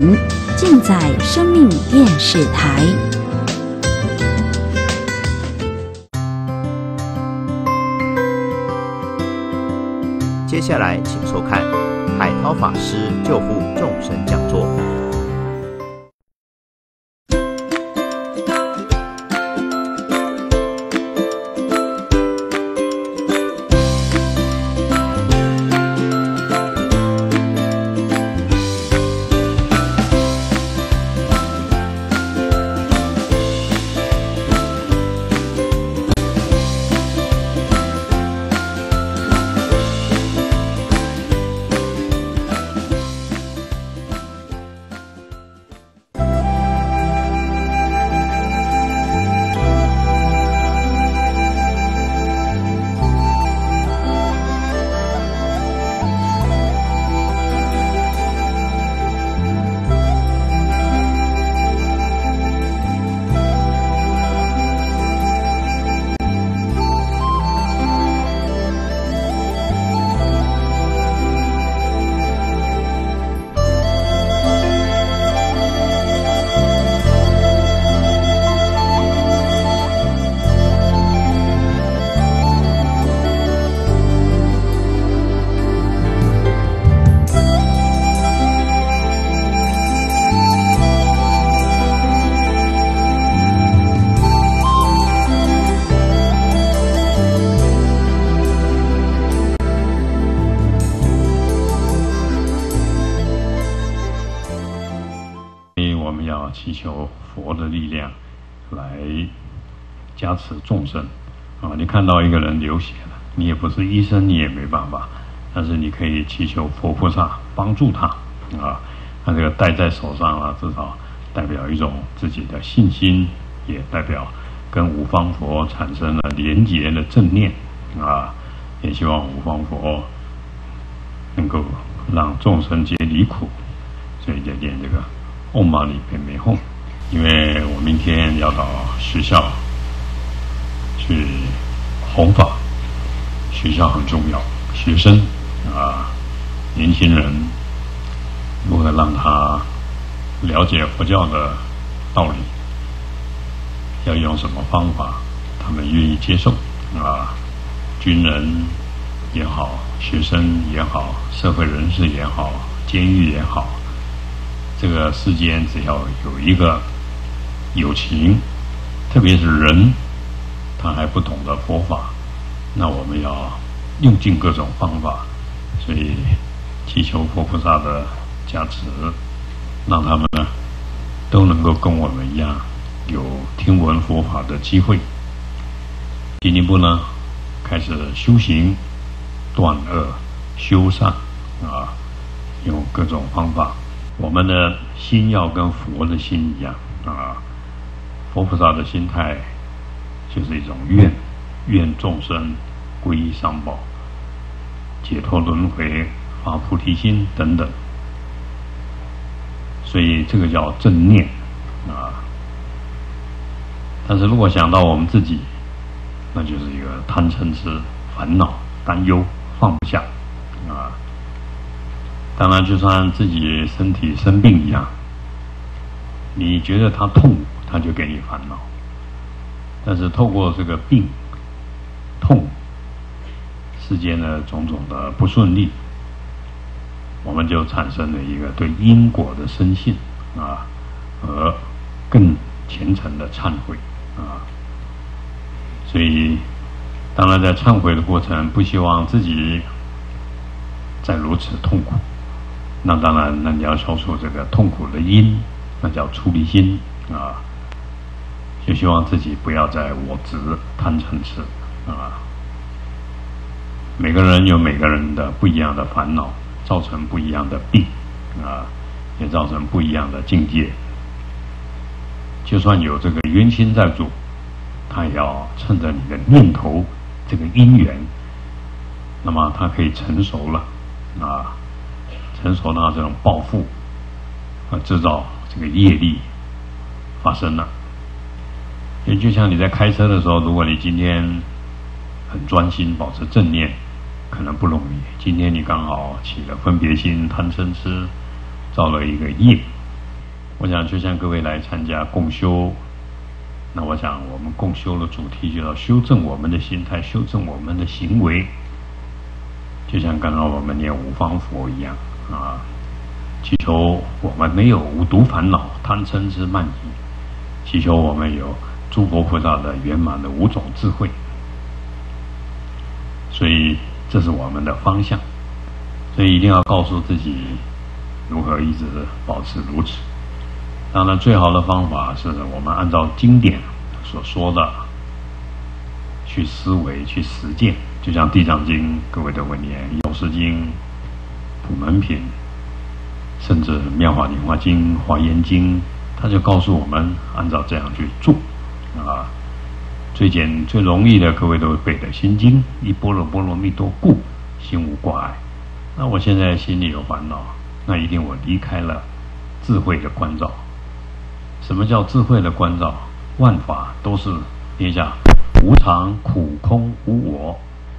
尽在生命电视台。 接下来请收看海涛法师救护众生讲座。 祈求佛的力量来加持众生啊！你看到一个人流血了，你也不是医生，你也没办法，但是你可以祈求佛菩萨帮助他啊！那这个戴在手上啊，至少代表一种自己的信心，也代表跟五方佛产生了连结的正念啊！也希望五方佛能够让众生皆离苦，所以就念这个唵嘛呢叭咪吽，因为我明天要到学校去弘法，学校很重要，学生啊，年轻人如何让他了解佛教的道理，要用什么方法，他们愿意接受啊？军人也好，学生也好，社会人士也好，监狱也好。这个世间只要有一个有情，特别是人，他还不懂得佛法，那我们要用尽各种方法，所以祈求佛菩萨的加持，让他们呢都能够跟我们一样有听闻佛法的机会，进一步呢开始修行断恶修善啊，用各种方法。我们的心要跟佛的心一样啊，佛菩萨的心态就是一种愿众生皈依三宝，解脱轮回，发菩提心等等，所以这个叫正念啊。但是如果想到我们自己，那就是一个贪嗔痴烦恼担忧放不下啊。当然就算自己身体生病一样，你觉得他痛，他就给你烦恼，但是透过这个病痛世间的种种的不顺利，我们就产生了一个对因果的深信啊，而更虔诚的忏悔啊。所以当然在忏悔的过程，不希望自己再如此痛苦，那当然，那你要消除这个痛苦的因，那叫出离心啊。就希望自己不要再我执贪嗔痴啊。每个人有每个人的不一样的烦恼，造成不一样的病啊，也造成不一样的境界。就算有这个冤亲在做，他也要趁着你的念头这个因缘，那么他可以成熟了啊。成熟到这种报复制造这个业力发生了。也就像你在开车的时候，如果你今天很专心保持正念，可能不容易。今天你刚好起了分别心贪嗔痴，造了一个业我想就像各位来参加共修，那我想我们共修的主题就要修正我们的心态，修正我们的行为，就像刚刚我们念五方佛一样啊，祈求我们没有五毒烦恼、贪嗔痴慢疑，祈求我们有诸佛菩萨的圆满的五种智慧。所以这是我们的方向，所以一定要告诉自己如何一直保持如此。当然最好的方法是我们按照经典所说的去思维去实践，就像地藏经各位的文言、药师经、普门品，甚至妙法莲华经、华严经，他就告诉我们按照这样去做啊。最容易的，各位都背的心经：一般若波罗蜜多故，心无挂碍。那我现在心里有烦恼，那一定我离开了智慧的关照。什么叫智慧的关照？万法都是念一下：无常、苦、空、无我，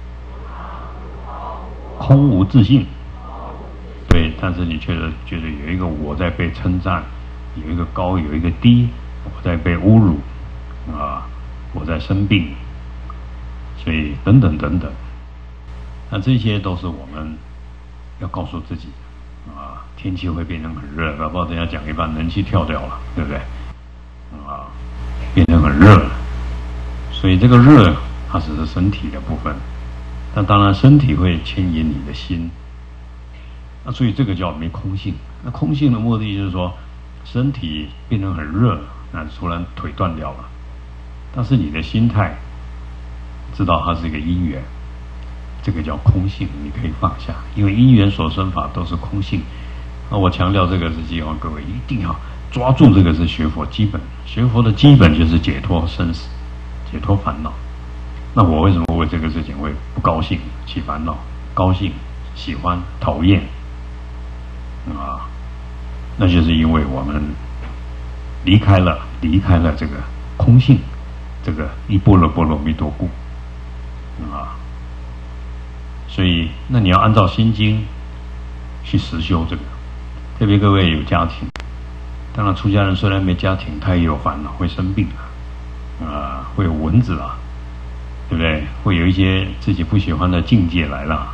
空无自性。对，但是你却觉得有一个我在被称赞，有一个高，有一个低，我在被侮辱啊，我在生病，所以等等等等。那这些都是我们要告诉自己啊，天气会变成很热，搞不好等下讲一半冷气跳掉了，对不对？啊，变成很热了，所以这个热它只是身体的部分，但当然身体会牵引你的心，那所以这个叫没空性。那空性的目的就是说，身体变成很热，那突然腿断掉了，但是你的心态知道它是一个因缘，这个叫空性，你可以放下，因为因缘所生法都是空性。那我强调这个是希望各位一定要抓住这个是学佛基本，学佛的基本就是解脱生死，解脱烦恼。那我为什么为这个事情会不高兴、起烦恼、高兴、喜欢、讨厌啊？那就是因为我们离开了这个空性，这个一般若波罗蜜多故啊。所以，那你要按照心经去实修这个。特别各位有家庭，当然出家人虽然没家庭，他也有烦恼，会生病会有蚊子啦，对不对？会有一些自己不喜欢的境界来了。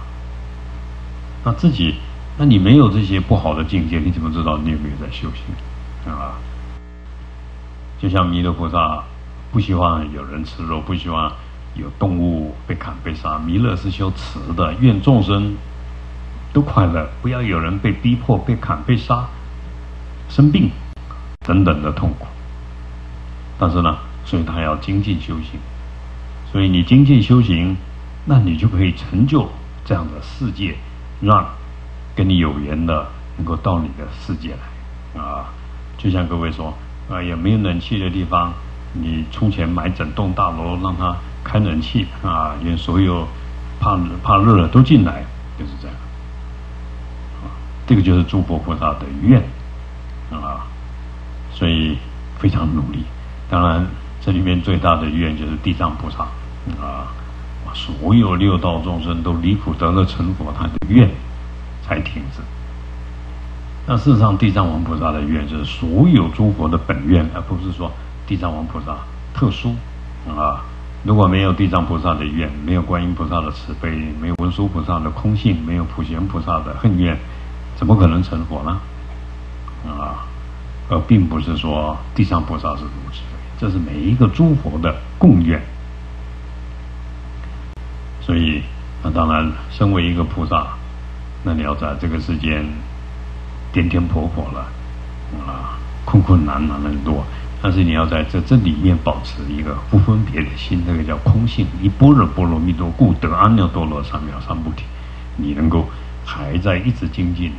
那你没有这些不好的境界，你怎么知道你有没有在修行啊？就像弥勒菩萨不希望有人吃肉，不希望有动物被砍被杀，弥勒是修慈的，愿众生都快乐，不要有人被逼迫、被砍、被杀、生病等等的痛苦。但是呢，所以他要精进修行。所以你精进修行，那你就可以成就这样的世界，让跟你有缘的能够到你的世界来啊。就像各位说，也没有冷气的地方，你出钱买整栋大楼，让它开冷气啊，连所有怕热的都进来，就是这样。这个就是诸佛菩萨的愿啊，所以非常努力。当然，这里面最大的愿就是地藏菩萨啊，所有六道众生都离苦得乐成佛，他的愿才停止。那事实上，地藏王菩萨的愿就是所有诸佛的本愿，而不是说地藏王菩萨特殊啊。如果没有地藏菩萨的愿，没有观音菩萨的慈悲，没有文殊菩萨的空性，没有普贤菩萨的恨愿，怎么可能成佛呢？而并不是说地藏菩萨是如此，这是每一个诸佛的共愿。所以，那当然，身为一个菩萨，那你要在这个世间颠颠簸簸了困难很多，但是你要在这里面保持一个不分别的心，这个叫空性。一般若波罗蜜多故，得阿耨多罗三藐三菩提。你能够还在一直精进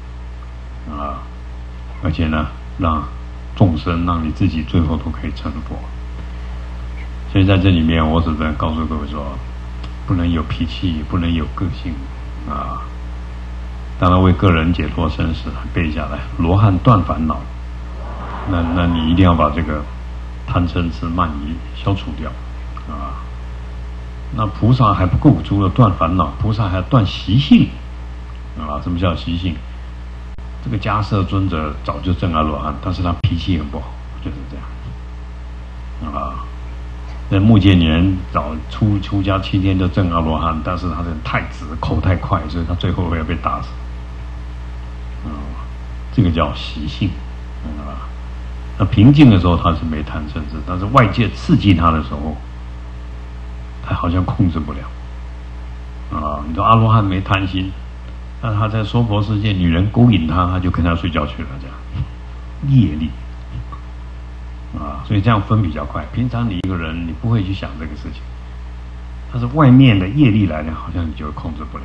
而且呢，让众生，让你自己最后都可以成佛。所以在这里面，我只能告诉各位说，不能有脾气，不能有个性当然为个人解脱生死，背下来，罗汉断烦恼。那你一定要把这个贪嗔痴慢疑消除掉那菩萨还不够，除了断烦恼，菩萨还要断习性什么叫习性？ 这个迦摄尊者早就证阿罗汉，但是他脾气很不好，就是这样啊。那目犍连早出家7天就证阿罗汉，但是他是太直，口太快，所以他最后要被打死。这个叫习性啊。那平静的时候他是没贪嗔痴，但是外界刺激他的时候，他好像控制不了啊。你说阿罗汉没贪心，那他在娑婆世界，女人勾引他，他就跟他睡觉去了，这样业力啊，所以这样分比较快。平常你一个人，你不会去想这个事情，但是外面的业力来了，好像你就控制不了。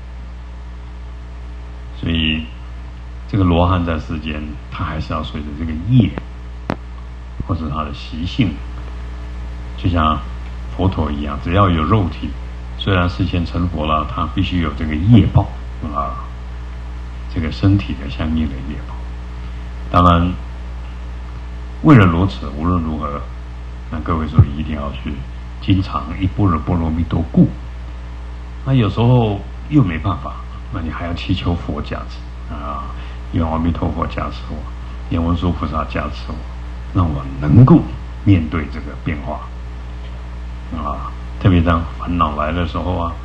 所以这个罗汉在世间，他还是要随着这个业，或者他的习性，就像佛陀一样，只要有肉体，虽然事先成佛了，他必须有这个业报啊，这个身体的相应的业报。当然，为了如此，无论如何，那各位所以一定要去经常一般若波罗蜜多故。那有时候又没办法，那你还要祈求佛加持啊，愿阿弥陀佛加持我，愿文殊菩萨加持我，让我能够面对这个变化啊。特别当烦恼来的时候啊，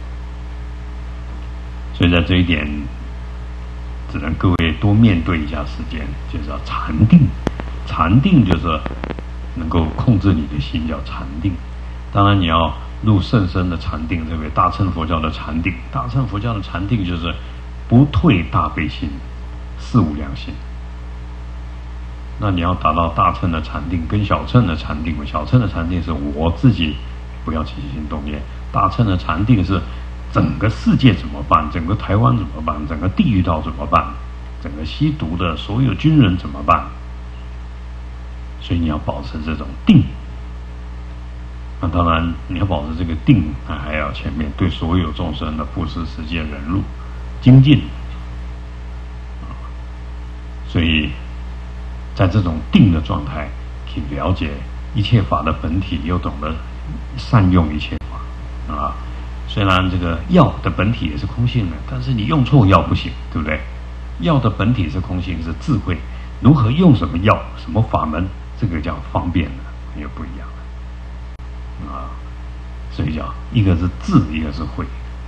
所以在这一点，只能各位多面对一下时间，就是要禅定。禅定就是能够控制你的心，叫禅定。当然你要入甚深的禅定，特别大乘佛教的禅定。大乘佛教的禅定就是不退大悲心，四无量心。那你要达到大乘的禅定，跟小乘的禅定，小乘的禅定是我自己不要起心动念，大乘的禅定是整个世界怎么办，整个台湾怎么办，整个地狱道怎么办，整个吸毒的所有军人怎么办。所以你要保持这种定。那当然你要保持这个定，那还要前面对所有众生的布施、持戒、忍辱、精进。所以在这种定的状态，去了解一切法的本体，又懂得善用一切法啊。虽然这个药的本体也是空性的，但是你用错药不行，对不对？药的本体是空性，是智慧，如何用什么药、什么法门，这个叫方便的，也不一样啊。所以叫一个是智，一个是慧。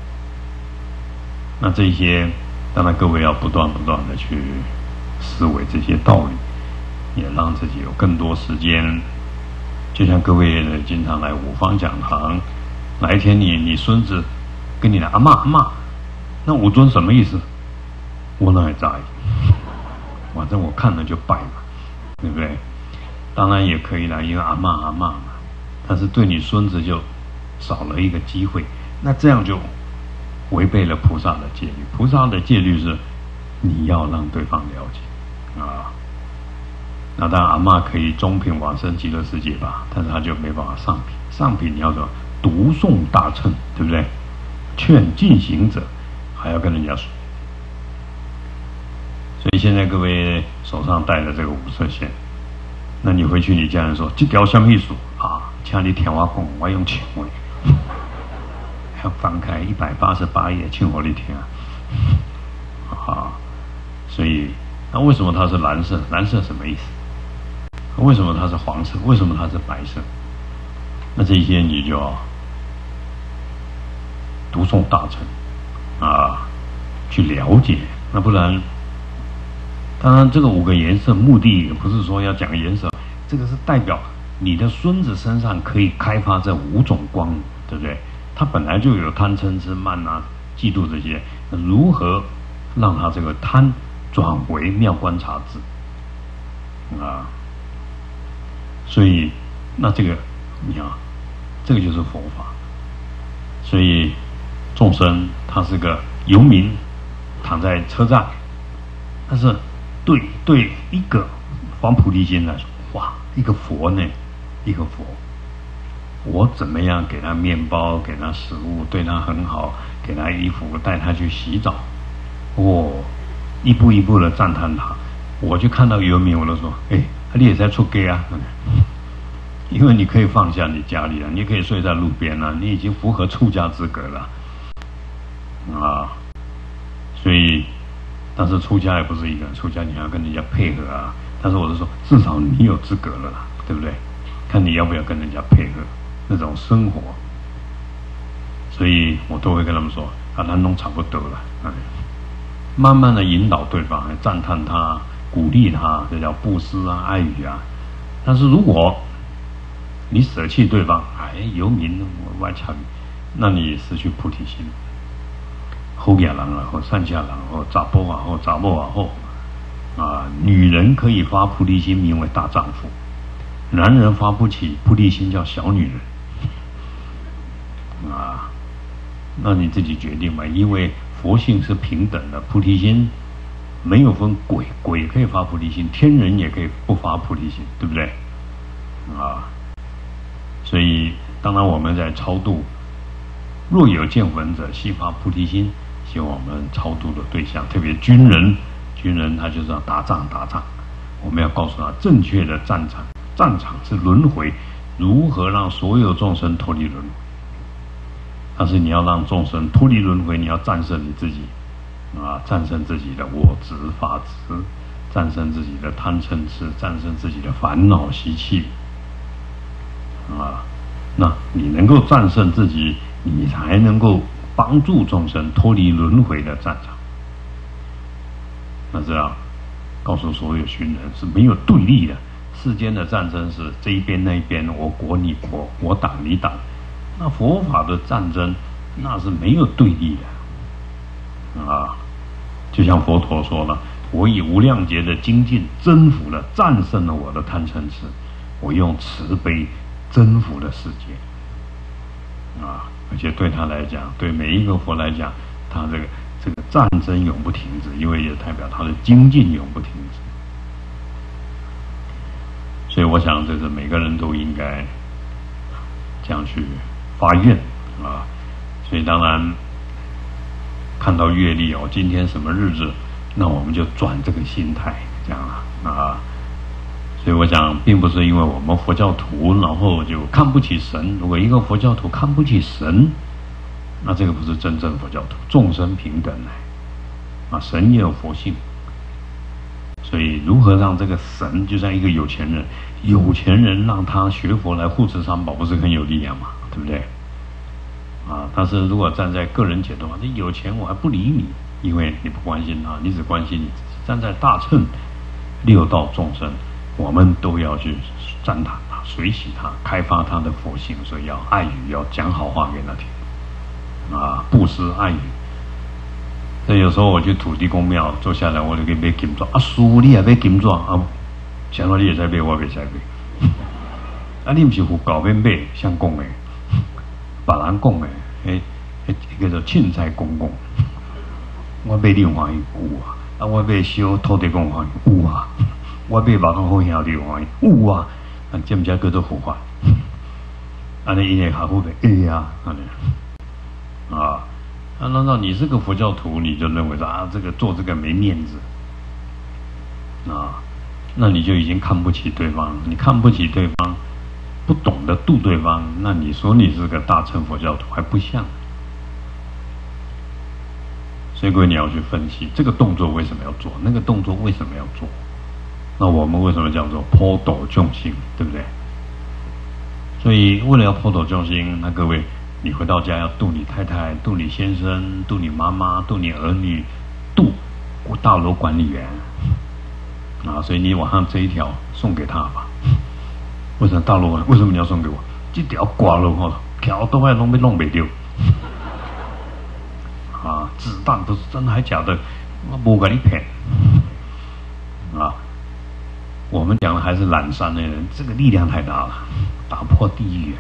那这些当然各位要不断的去思维这些道理，也让自己有更多时间。就像各位经常来五方讲堂，哪一天你孙子跟你来阿嬷，那五尊什么意思？我哪里在意？反正我看了就拜嘛，对不对？当然也可以啦，因为阿嬷嘛，但是对你孙子就少了一个机会，那这样就违背了菩萨的戒律。菩萨的戒律是你要让对方了解啊。那当然阿嬷可以中品往生极乐世界吧，但是他就没办法上品。上品你要说读诵大乘，对不对？劝进行者还要跟人家说。所以现在各位手上戴的这个五色线，那你回去你家人说这条什么意思啊？请你听我讲，我用唱的，要翻开188页唱给你听啊。所以那为什么它是蓝色？蓝色什么意思？为什么它是黄色？为什么它是白色？那这些你就要读诵大乘啊，去了解。那不然，当然这个5个颜色目的也不是说要讲颜色，这个是代表你的孙子身上可以开发这5种光，对不对？他本来就有贪嗔痴慢啊、嫉妒这些，如何让他这个贪转为妙观察智啊？所以那这个你看，这个就是佛法。所以众生他是个游民，躺在车站，但是对一个发菩提心来说，哇，一个佛呢，一个佛，我怎么样给他面包，给他食物，对他很好，给他衣服，带他去洗澡，一步一步的赞叹他。我就看到游民，我都说，你也在出家啊，因为你可以放下你家里啊，你可以睡在路边啊，你已经符合出家资格了啊。所以但是出家也不是一个人，出家你还要跟人家配合啊。但是我是说，至少你有资格了啦，对不对？看你要不要跟人家配合那种生活。所以我都会跟他们说啊，咱弄差不多了，慢慢的引导对方，赞叹他，鼓励他，这叫布施啊，爱语啊。但是如果你舍弃对方，游民我外差，那你失去菩提心。好野人啊，或善下人，或查甫啊，或查某啊，或女人可以发菩提心，名为大丈夫；男人发不起菩提心，叫小女人。那你自己决定嘛，因为佛性是平等的，菩提心没有分鬼，鬼可以发菩提心，天人也可以不发菩提心，对不对？所以当然我们在超度，若有见闻者，悉发菩提心，希望我们超度的对象，特别军人他就是要打仗，我们要告诉他正确的战场是轮回，如何让所有众生脱离轮回。但是你要让众生脱离轮回，你要战胜你自己战胜自己的我执法执，战胜自己的贪嗔痴，战胜自己的烦恼习气那你能够战胜自己，你才能够帮助众生脱离轮回的战场。那这样告诉所有寻人是没有对立的，世间的战争是这一边那一边，我国你国，我党你党。那佛法的战争那是没有对立的就像佛陀说了，我以无量劫的精进征服了战胜了我的贪嗔痴，我用慈悲征服了世界而且对他来讲，对每一个佛来讲，他这个战争永不停止，因为也代表他的精进永不停止。所以我想这是每个人都应该这样去发愿所以当然看到月历今天什么日子，那我们就转这个心态，这样所以我想并不是因为我们佛教徒然后就看不起神，如果一个佛教徒看不起神，那这个不是真正佛教徒。众生平等神也有佛性，所以如何让这个神就像一个有钱人让他学佛来护持三宝，不是很有力量吗？对不对但是如果站在个人解读你有钱我还不理你，因为你不关心他，你只关心你自己。站在大乘六道众生，我们都要去赞叹他，随喜他，开发他的佛性，所以要爱语，要讲好话给他听布施爱语。所以有时候我去土地公庙坐下来，我就给买金纸师父你也买金纸想说你也在买，我也在买你不是佛教免买，谁讲的？别人讲的叫做凊彩公公，我买你有欢喜有我买小土地公欢喜有我买马康好兄弟有欢喜有这不叫做佛法？安尼因会下佛的难道你是个佛教徒，你就认为说这个做这个没面子那你就已经看不起对方了。你看不起对方，不懂得度对方，那你说你是个大乘佛教徒还不像。所以各位你要去分析这个动作为什么要做，那个动作为什么要做，那我们为什么叫做普度众生，对不对？所以为了要普度众生，那各位你回到家要度你太太，度你先生，度你妈妈，度你儿女，度大楼管理员所以你晚上这一条送给他吧。为什么大楼为什么你要送给我？这条挂了条都快弄不掉子弹不是真的还假的，我不给你骗我们讲的还是懒山的人，这个力量太大了，打破地狱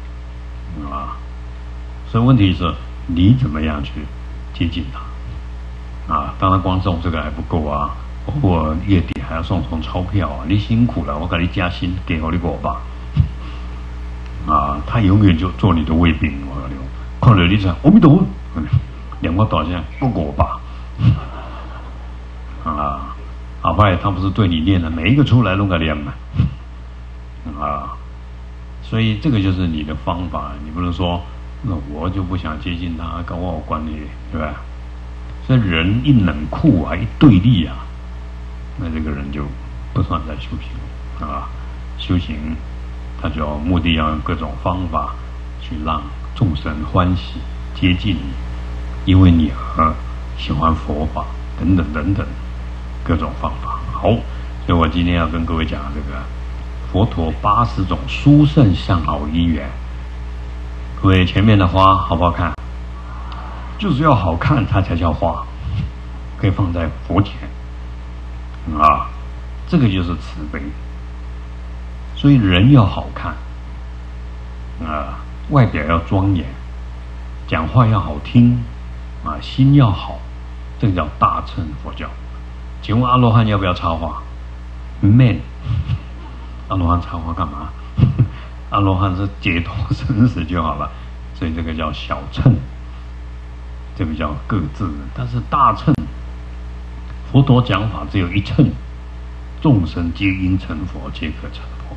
所以问题是你怎么样去接近他当然光送这个还不够我月底还要送钞票你辛苦了，我给你加薪，给我你500他永远就做你的卫兵。我跟你讲，看到你讲阿弥陀佛，连我多少钱不500后来他不是对你念的，每一个出来都给念嘛所以这个就是你的方法，你不能说那我就不想接近他，跟我有关系，对吧？ 所以人一冷酷啊，一对立啊，那这个人就不算在修行啊。修行，他就要目的要用各种方法去让众生欢喜接近你，因为你喜欢佛法等等等等各种方法。好，所以我今天要跟各位讲这个佛陀80种殊胜相好因缘。各位，前面的花好不好看？就是要好看，它才叫花，可以放在佛前啊。这个就是慈悲。所以人要好看啊，外表要庄严，讲话要好听啊，心要好，这个叫大乘佛教。请问阿罗汉要不要插花？没。阿罗汉插花干嘛？阿罗汉是解脱生死就好了，所以这个叫小乘，这个叫各自的。但是大乘，佛陀讲法只有一乘，众生皆因成佛，皆可成佛。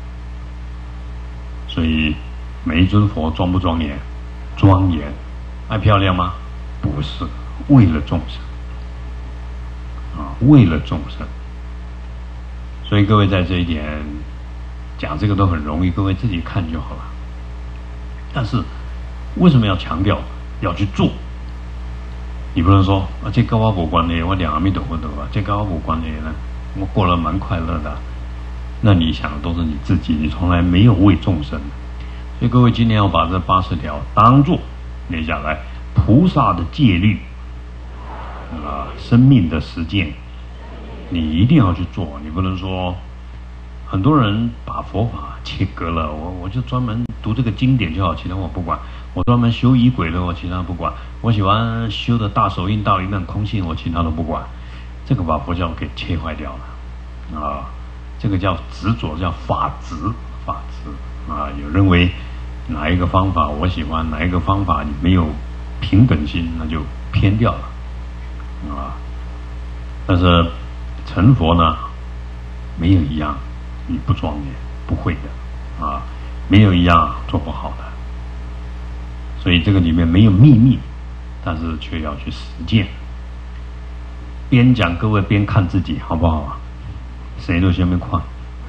所以每一尊佛庄不庄严？庄严。爱漂亮吗？不是，为了众生啊，为了众生。所以各位在这一点讲这个都很容易，各位自己看就好了。但是为什么要强调要去做？你不能说啊，这跟我无关的，我两阿弥陀佛的吧，这跟我无关的呢，我过得蛮快乐的。那你想的都是你自己，你从来没有为众生。所以各位今天要把这80条当作列下来，菩萨的戒律啊，生命的实践，你一定要去做。你不能说很多人把佛法切割了，我就专门读这个经典就好，其他我不管。我专门修仪轨的，我其他不管。我喜欢修的大手印、大圆满空性，我其他都不管。这个把佛教给切坏掉了啊！这个叫执着，叫法执啊！有认为哪一个方法我喜欢，哪一个方法你没有平等心，那就偏掉了啊！但是成佛呢，没有一样你不庄严，不会的啊！没有一样做不好的。所以这个里面没有秘密，但是却要去实践。边讲各位边看自己，好不好啊？谁都先没看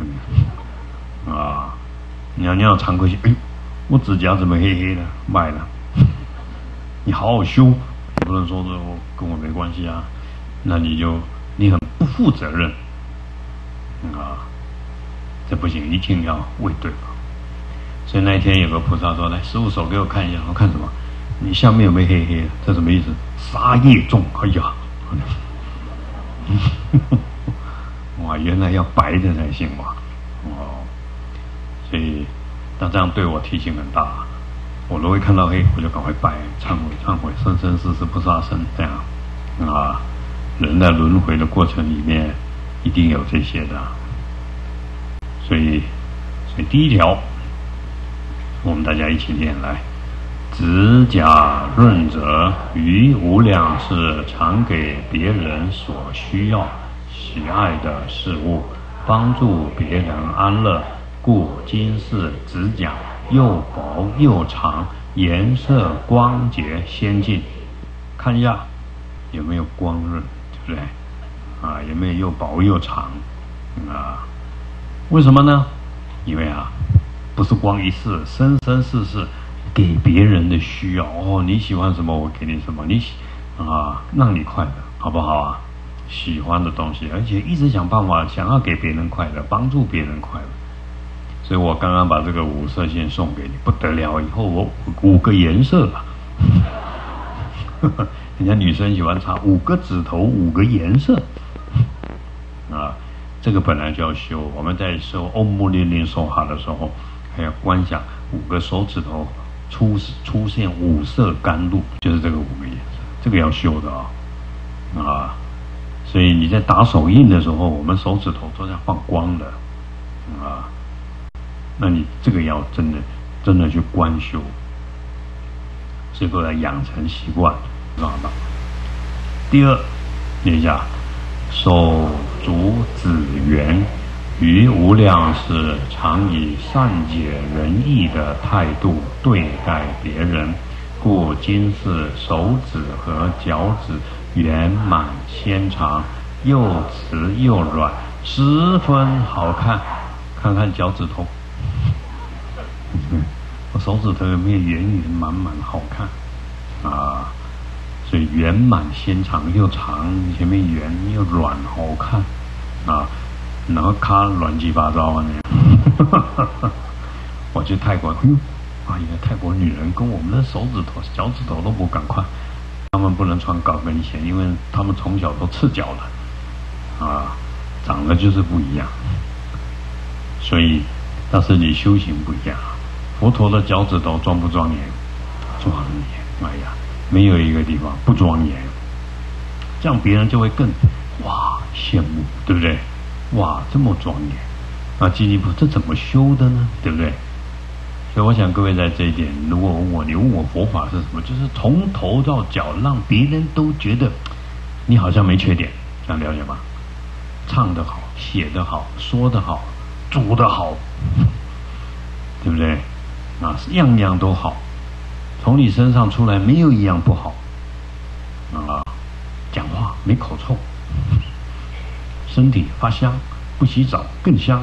啊！你要常回去，哎，我指甲怎么黑黑的，坏了。你好好修，不能说跟我没关系啊。那你很不负责任啊！这不行，一定要为对方。所以那一天有个菩萨说：“来，师父手给我看一下。”我看什么？你下面有没有黑黑的？这什么意思？杀业重！哎呀！哇，原来要白的才行嘛！哦，所以那这样对我提醒很大。我如果看到黑，我就赶快拜忏悔，生生世世不杀生，这样啊。人在轮回的过程里面，一定有这些的。所以第一条，我们大家一起念来：指甲润泽，于无量世常给别人所需要、喜爱的事物，帮助别人安乐，故今世指甲又薄又长，颜色光洁先进。看一下有没有光润，对不对？啊，有没有又薄又长啊？为什么呢？因为啊，不是光一世，生生世世给别人的需要哦，你喜欢什么我给你什么，让你快乐，好不好啊？喜欢的东西，而且一直想办法想要给别人快乐，帮助别人快乐。所以我刚刚把这个5色线送给你，不得了！以后我5个颜色了。人家女生喜欢插5个指头，5个颜色啊。这个本来就要修，我们在修唵嘛呢呢梭哈的时候，还要观想5个手指头出现5色甘露，就是这个5个颜色，这个要修的啊。所以你在打手印的时候，我们手指头都在放光的啊。那你这个要真的去观修，所以都要养成习惯，知道吧？第二，念一下。手足子缘，于无量世常以善解人意的态度对待别人，故今世手指和脚趾圆满纤长，又直又软，十分好看。看看脚趾头，我手指头有没有圆圆满满好看啊？所以圆满纤长又长，前面圆又软好看啊，然后咔乱七八糟那样。我去泰国，原来泰国女人跟我们的手指头、脚趾头都不赶快，她们不能穿高跟鞋，因为她们从小都赤脚了啊，长得就是不一样。所以，但是你修行不一样，佛陀的脚趾头庄不庄严？庄严！哎呀，没有一个地方不庄严，这样别人就会更哇羡慕，对不对？哇，这么庄严！啊，基利布这怎么修的呢？对不对？所以我想各位在这一点，如果你问我佛法是什么，就是从头到脚让别人都觉得你好像没缺点，这样了解吗？唱得好，写得好，说得好，煮得好，对不对？啊，样样都好，从你身上出来没有一样不好啊！讲话没口臭，身体发香，不洗澡更香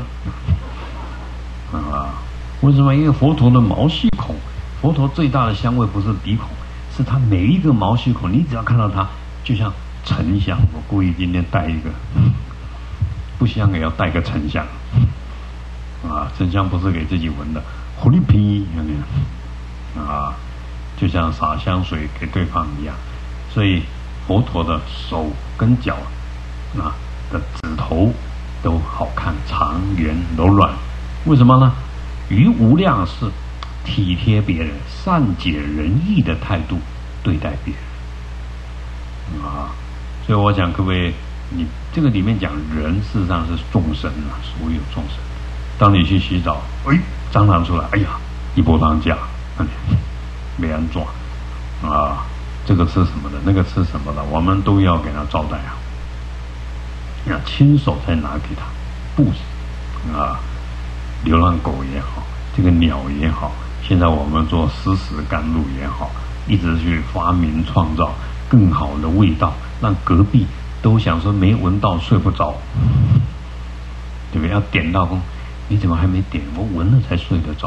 啊！为什么？因为佛陀的毛细孔，佛陀最大的香味不是鼻孔，是他每一个毛细孔，你只要看到它，就像沉香。我故意今天带一个，不香也要带个沉香。啊，沉香不是给自己闻的，狐狸皮啊，就像洒香水给对方一样。所以佛陀的手跟脚的指头都好看，长圆柔软。为什么呢？于无量是体贴别人、善解人意的态度对待别人啊。所以我想各位，你这个里面讲人，事实上是众生啊，所有众生。当你去洗澡，蟑螂出来，哎呀，一波当家，没人抓啊，这个吃什么的，那个吃什么的，我们都要给他招待啊，要亲手再拿给他，不啊，流浪狗也好，这个鸟也好，现在我们做湿食甘露也好，一直去发明创造更好的味道，让隔壁都想说没闻到睡不着，对不对？要点到风。你怎么还没点？我闻了才睡得着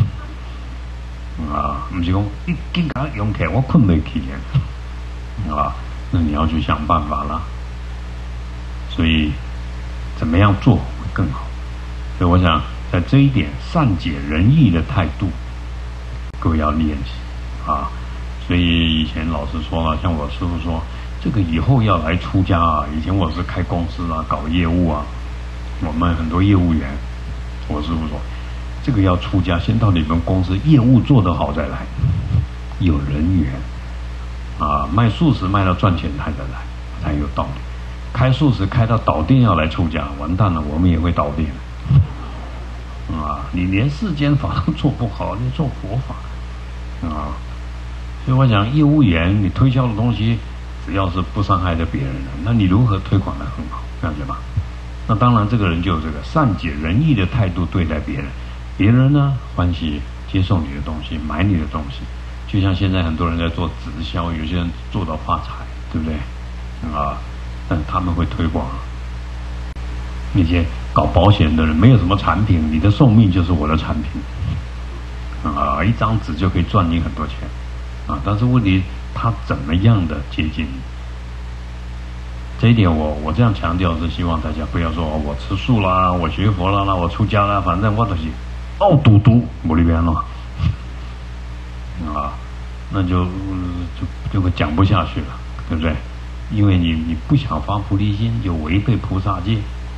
啊！不是说你紧赶用起来，我困没起啊！那你要去想办法啦。所以怎么样做会更好？所以我想在这一点善解人意的态度，各位要练习啊！所以以前老师说了，像我师父说，这个以后要来出家啊。以前我是开公司啊，搞业务啊，我们很多业务员。我师父说，这个要出家，先到你们公司业务做得好再来，有人缘啊，卖素食卖到赚钱才得来，才有道理。开素食开到倒店要来出家，完蛋了，我们也会倒店啊！你连世间法都做不好，你做佛法啊！所以我讲，业务员你推销的东西，只要是不伤害到别人的，那你如何推广得很好，了解吧？那当然，这个人就有这个善解人意的态度对待别人，别人呢欢喜接受你的东西，买你的东西。就像现在很多人在做直销，有些人做到发财，对不对？啊，但他们会推广。那些搞保险的人没有什么产品，你的寿命就是我的产品啊，一张纸就可以赚你很多钱啊。但是问题，他怎么样的接近你？这一点我这样强调是希望大家不要说我吃素啦，我学佛啦，我出家啦，反正我都是赌毒我里边了啊，那就会讲不下去了，对不对？因为你不想发菩提心，就违背菩萨戒，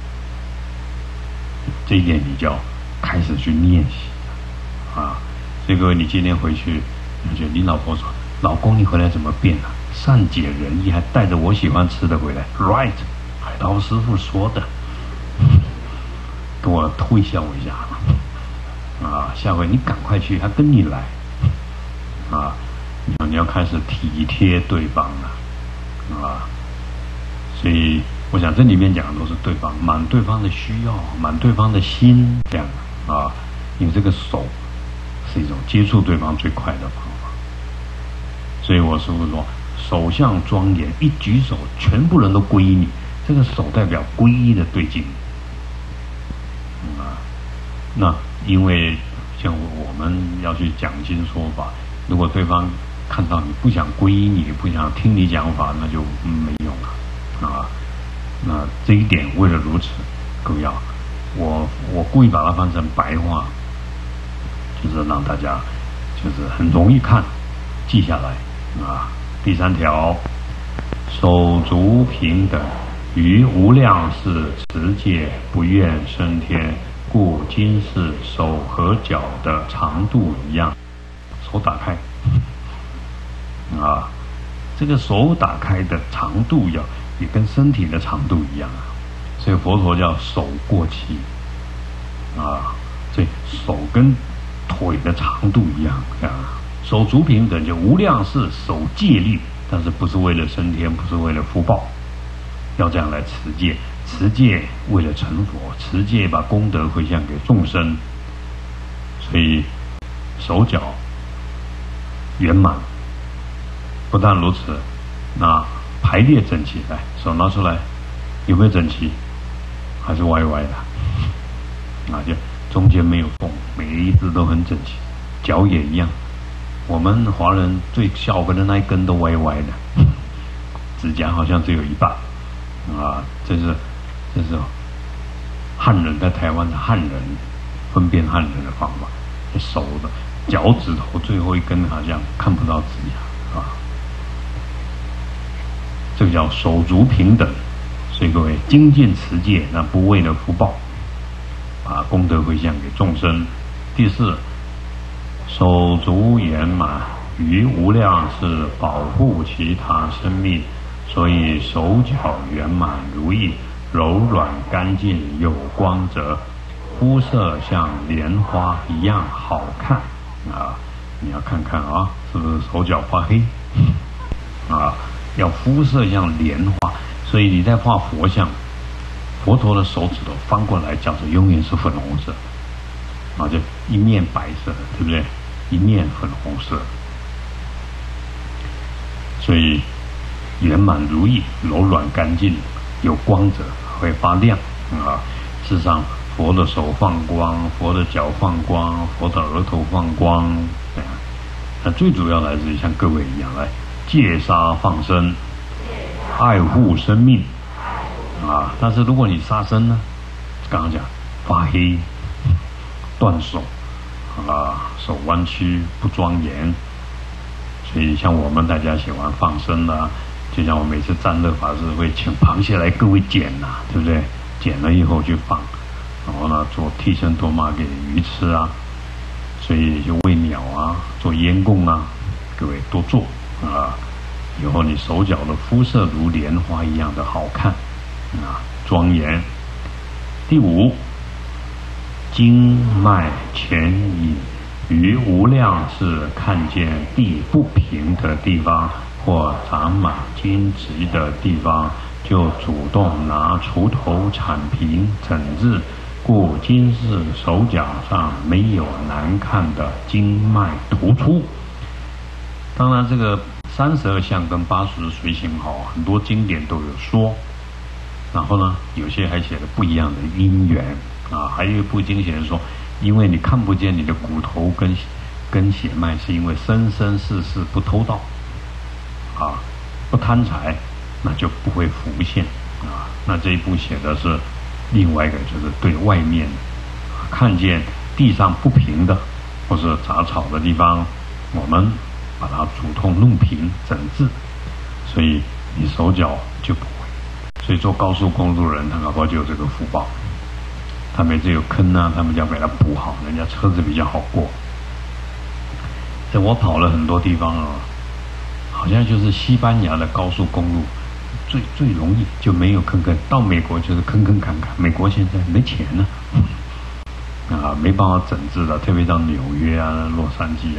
这一点你就要开始去练习啊。所以各位，你今天回去，你老婆说，老公你回来怎么变了？善解人意，还带着我喜欢吃的回来 ，right？ 海涛师父说的，跟我推销一下啊！下回你赶快去，他跟你来啊！你要开始体贴对方了啊！所以我想这里面讲的都是对方满对方的需要，满对方的心，这样啊！因为这个手是一种接触对方最快的方法，所以我师父说， 手相庄严，一举手，全部人都皈依你。这个手代表皈依的对境。那因为像我们要去讲经说法，如果对方看到你不想皈依你，不想听你讲法，那就没用了那这一点为了如此，各位我故意把它翻成白话，就是让大家就是很容易看记下来第3条，手足平等，于无量世持戒，不愿升天，故今世手和脚的长度一样。手打开这个手打开的长度也跟身体的长度一样所以佛陀叫手过膝所以手跟腿的长度一样手足平等，就无量世守戒律，但是不是为了升天，不是为了福报，要这样来持戒。持戒为了成佛，持戒把功德回向给众生，所以手脚圆满。不但如此，那排列整齐，来，手拿出来，有没有整齐？还是歪歪的？就中间没有缝，每一只都很整齐。脚也一样，我们华人最小的那一根都歪歪的，指甲好像只有一半这是汉人在台湾的汉人分辨汉人的方法，手的脚趾头最后一根好像看不到指甲这个叫手足平等。所以各位精进持戒，那不为了福报，把功德回向给众生。第4，手足圆满，于无量世保护其他生命，所以手脚圆满如意，柔软干净有光泽，肤色像莲花一样好看你要看看是不是手脚发黑要肤色像莲花。所以你在画佛像，佛陀的手指头翻过来角子永远是粉红色就一面白色的，对不对？一面粉红色，所以圆满如意，柔软干净有光泽，会发亮事实上佛的手放光，佛的脚放光，佛的额头放光那最主要来自于像各位一样来戒杀放生，爱护生命但是如果你杀生呢，刚刚讲发黑、断手手弯曲不庄严，所以像我们大家喜欢放生就像我每次占乐法师会请螃蟹来各位捡对不对？捡了以后去放，然后呢做替身托马给鱼吃所以就喂鸟做烟供各位多做以后你手脚的肤色如莲花一样的好看庄严。第5，经脉前引，于无量世看见地不平的地方或长满荆棘的地方，就主动拿锄头铲平整治，故今世手脚上没有难看的经脉突出。当然这个32相跟80随行很多经典都有说，然后呢有些还写了不一样的因缘还有一部经写说，因为你看不见你的骨头跟血脉，是因为生生世世不偷盗不贪财，那就不会浮现那这一部写的是另外一个，就是对外面看见地上不平的或是杂草的地方，我们把它主动弄平整治，所以你手脚就不会。所以做高速公路人，他搞不好就有这个福报，他每次有坑他们就要给他补好，人家车子比较好过。在我跑了很多地方好像就是西班牙的高速公路最容易就没有坑，到美国就是坑坎坎。美国现在没钱没办法整治了，特别到纽约洛杉矶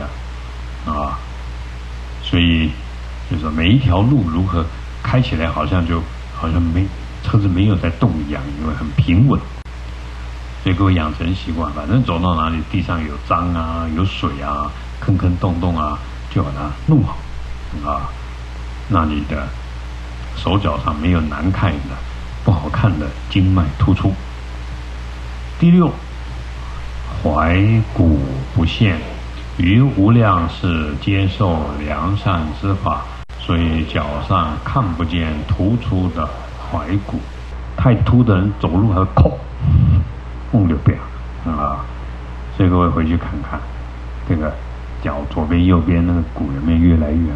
所以就是说每一条路如何开起来好像车子没有在动一样，因为很平稳。所以各位养成习惯，反正走到哪里地上有脏有水坑洞就把它弄好那你的手脚上没有难看的、不好看的经脉突出。第六，怀古不现，于无量世接受良善之法，所以脚上看不见突出的踝骨，太凸的人走路还会空，就变啊。所以各位回去看看，这个脚左边右边那个骨有没有越来越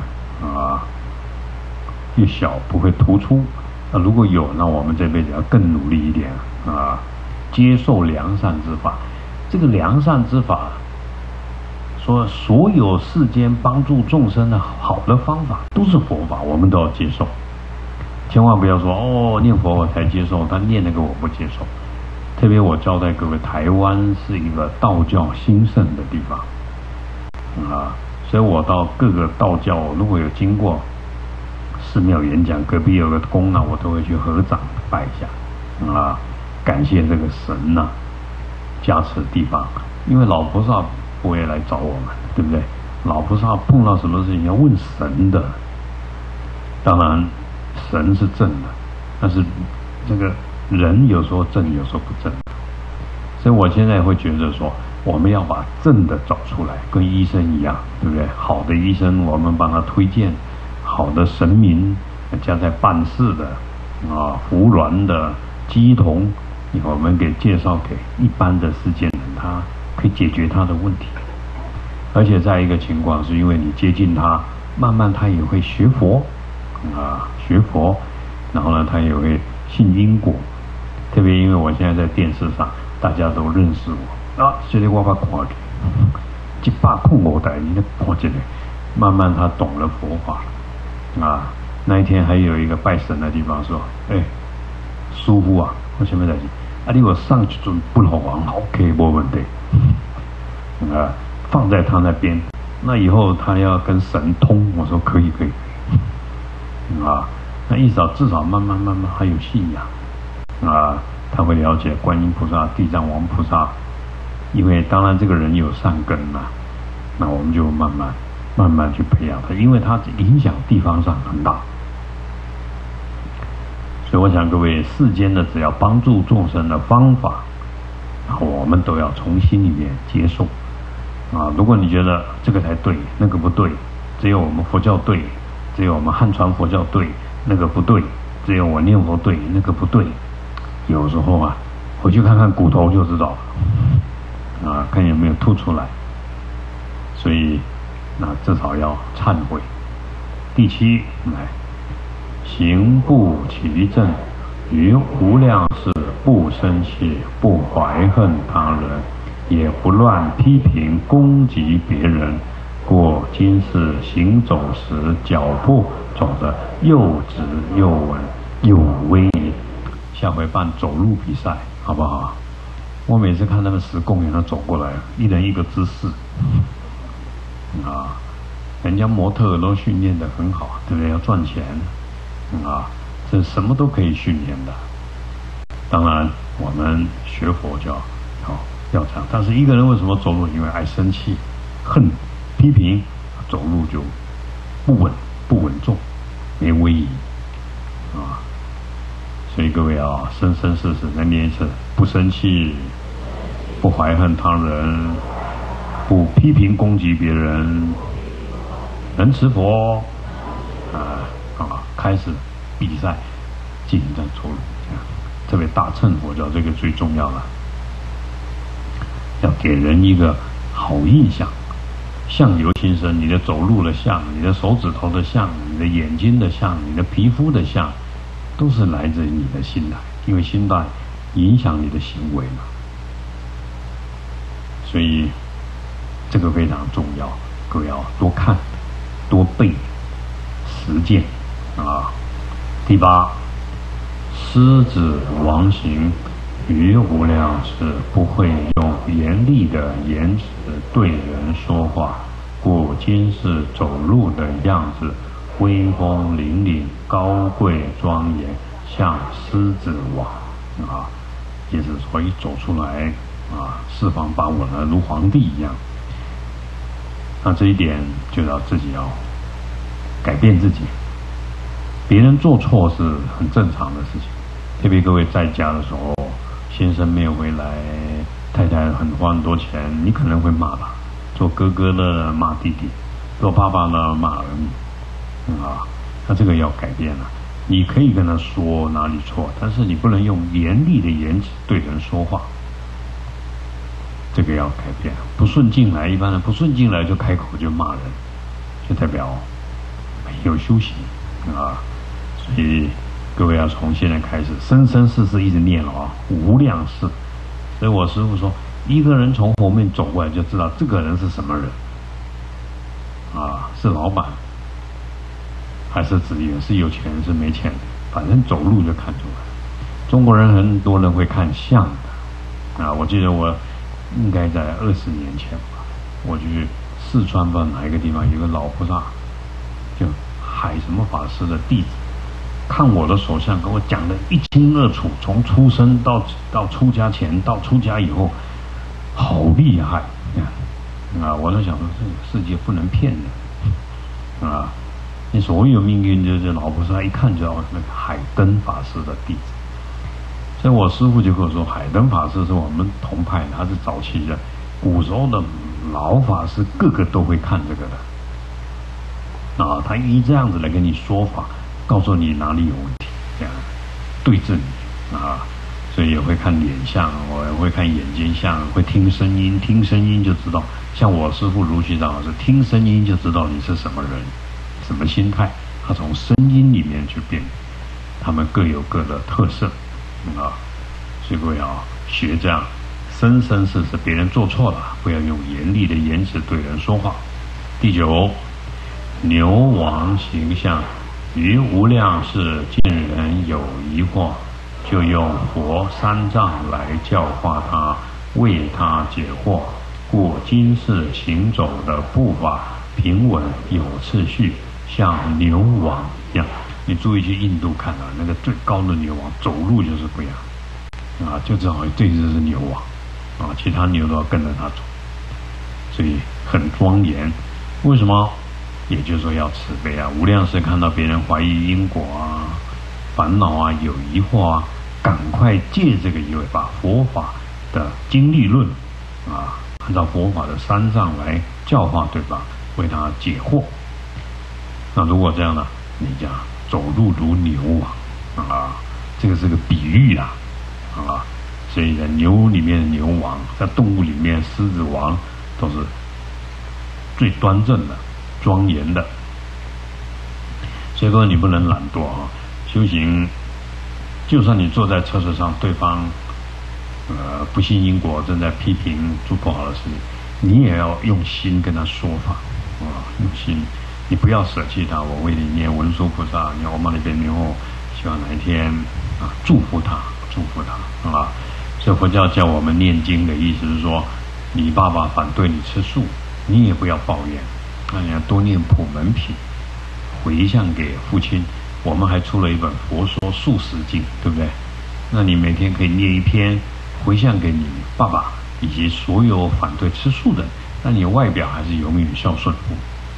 越小，不会突出。如果有，那我们这辈子要更努力一点接受良善之法。这个良善之法，说所有世间帮助众生的好的方法都是佛法，我们都要接受。千万不要说念佛我才接受，但念那个我不接受。特别我交代各位，台湾是一个道教兴盛的地方所以我到各个道教，如果有经过寺庙演讲，隔壁有个宫我都会去合掌拜一下感谢这个神加持地方。因为老菩萨不会来找我们，对不对？老菩萨碰到什么事情要问神的，当然神是正的，但是这个人有时候正，有时候不正。所以我现在会觉得说，我们要把正的找出来，跟医生一样，对不对？好的医生我们帮他推荐，好的神明加在办事的服鸾的乩童，我们给介绍给一般的世间人，他可以解决他的问题。而且在一个情况是因为你接近他，慢慢他也会学佛学佛，然后呢他也会信因果。特别因为我现在在电视上，大家都认识我现在我把看去195台你看这个，慢慢他懂了佛法那一天还有一个拜神的地方说，师父我什么代志你我上去尊不老王 OK 没问题放在他那边，那以后他要跟神通，我说可以那至少慢慢还有信仰他会了解观音菩萨、地藏王菩萨。因为当然这个人有善根那我们就慢慢去培养他，因为他影响地方上很大。所以我想各位，世间的只要帮助众生的方法，我们都要从心里面接受如果你觉得这个才对，那个不对，只有我们佛教对，只有我们汉传佛教对，那个不对，只有我念佛对，那个不对，有时候回去看看骨头就知道了看有没有凸出来。所以那至少要忏悔。第七，来行不其正，于无量事不生气，不怀恨他人，也不乱批评攻击别人。过今世行走时，脚步走得又直又稳，有威仪。下回办走路比赛好不好？我每次看他们10公里他走过来，一人一个姿势人家模特都训练得很好，对不对？要赚钱这什么都可以训练的。当然我们学佛就要这样。但是一个人为什么走路？因为爱生气、恨、批评，走路就不稳重，没威仪所以各位生生世世再念一次：不生气，不怀恨他人，不批评攻击别人，能持佛开始比赛，进行这走路，特别大乘佛教这个最重要了，要给人一个好印象，相由心生。你的走路的相，你的手指头的相，你的眼睛的相，你的皮肤的相，都是来自于你的心态，因为心态影响你的行为嘛。所以这个非常重要，各位要多看、多背、实践第八，狮子王行，于无量事不会用严厉的言辞对人说话，故今世走路的样子威风凛凛、高贵庄严，像狮子王也是说一走出来四方八稳的如皇帝一样。那这一点就要自己要改变自己别人做错是很正常的事情，特别各位在家的时候，先生没有回来，太太花很多钱，你可能会骂他，做哥哥的骂弟弟，做爸爸呢骂儿女，那这个要改变了。你可以跟他说哪里错，但是你不能用严厉的言辞对人说话，这个要改变。不顺进来，一般人不顺进来就开口就骂人，就代表没有修行所以各位要从现在开始生生世世一直念无量世。所以我师父说，一个人从后面走过来就知道这个人是什么人是老板还是职员，是有钱是没钱的，反正走路就看出来。中国人很多人会看相的我记得我应该在20年前吧，我去四川不知道哪一个地方有个老菩萨，就海什么法师的弟子，看我的手相跟我讲得一清二楚，从出生到出家前到出家以后，好厉害我在想说，这个世界不能骗人你所有命运就是老菩萨一看就知道那个海灯法师的弟子。所以我师父就跟我说，海灯法师是我们同派的，他是早期的古时候的老法师，个个都会看这个的他依这样子来跟你说法，告诉你哪里有问题，这样对治你所以也会看脸相，我也会看眼睛相，会听声音，听声音就知道。像我师父如虚大法师，听声音就知道你是什么人，什么心态，他从声音里面去辨，他们各有各的特色所以各位学这样，生生世世别人做错了，不要用严厉的言辞对人说话。第9，牛王形象，于无量世见人有疑惑，就用佛三藏来教化他，为他解惑。故今世行走的步伐平稳有次序，像牛王一样。你注意去印度看那个最高的牛王走路就是不一样就知道这只是牛王其他牛都要跟着他走，所以很庄严。为什么？也就是说要慈悲无量世看到别人怀疑因果烦恼有疑惑赶快借这个机会把佛法的经历论按照佛法的三藏来教化对方，为他解惑。那如果这样呢，你讲走路如牛王这个是个比喻所以在牛里面的牛王，在动物里面狮子王都是最端正的庄严的。所以说你不能懒惰修行就算你坐在车子上，对方不信因果，正在批评做不好的事情，你也要用心跟他说法用心，你不要舍弃他。我为你念文殊菩萨，念欧玛尼呗咪吽，希望哪一天祝福他所以佛教叫我们念经的意思是说，你爸爸反对你吃素，你也不要抱怨，那你要多念普门品，回向给父亲。我们还出了一本《佛说素食经》，对不对？那你每天可以念一篇，回向给你爸爸以及所有反对吃素的，那你外表还是永远孝顺父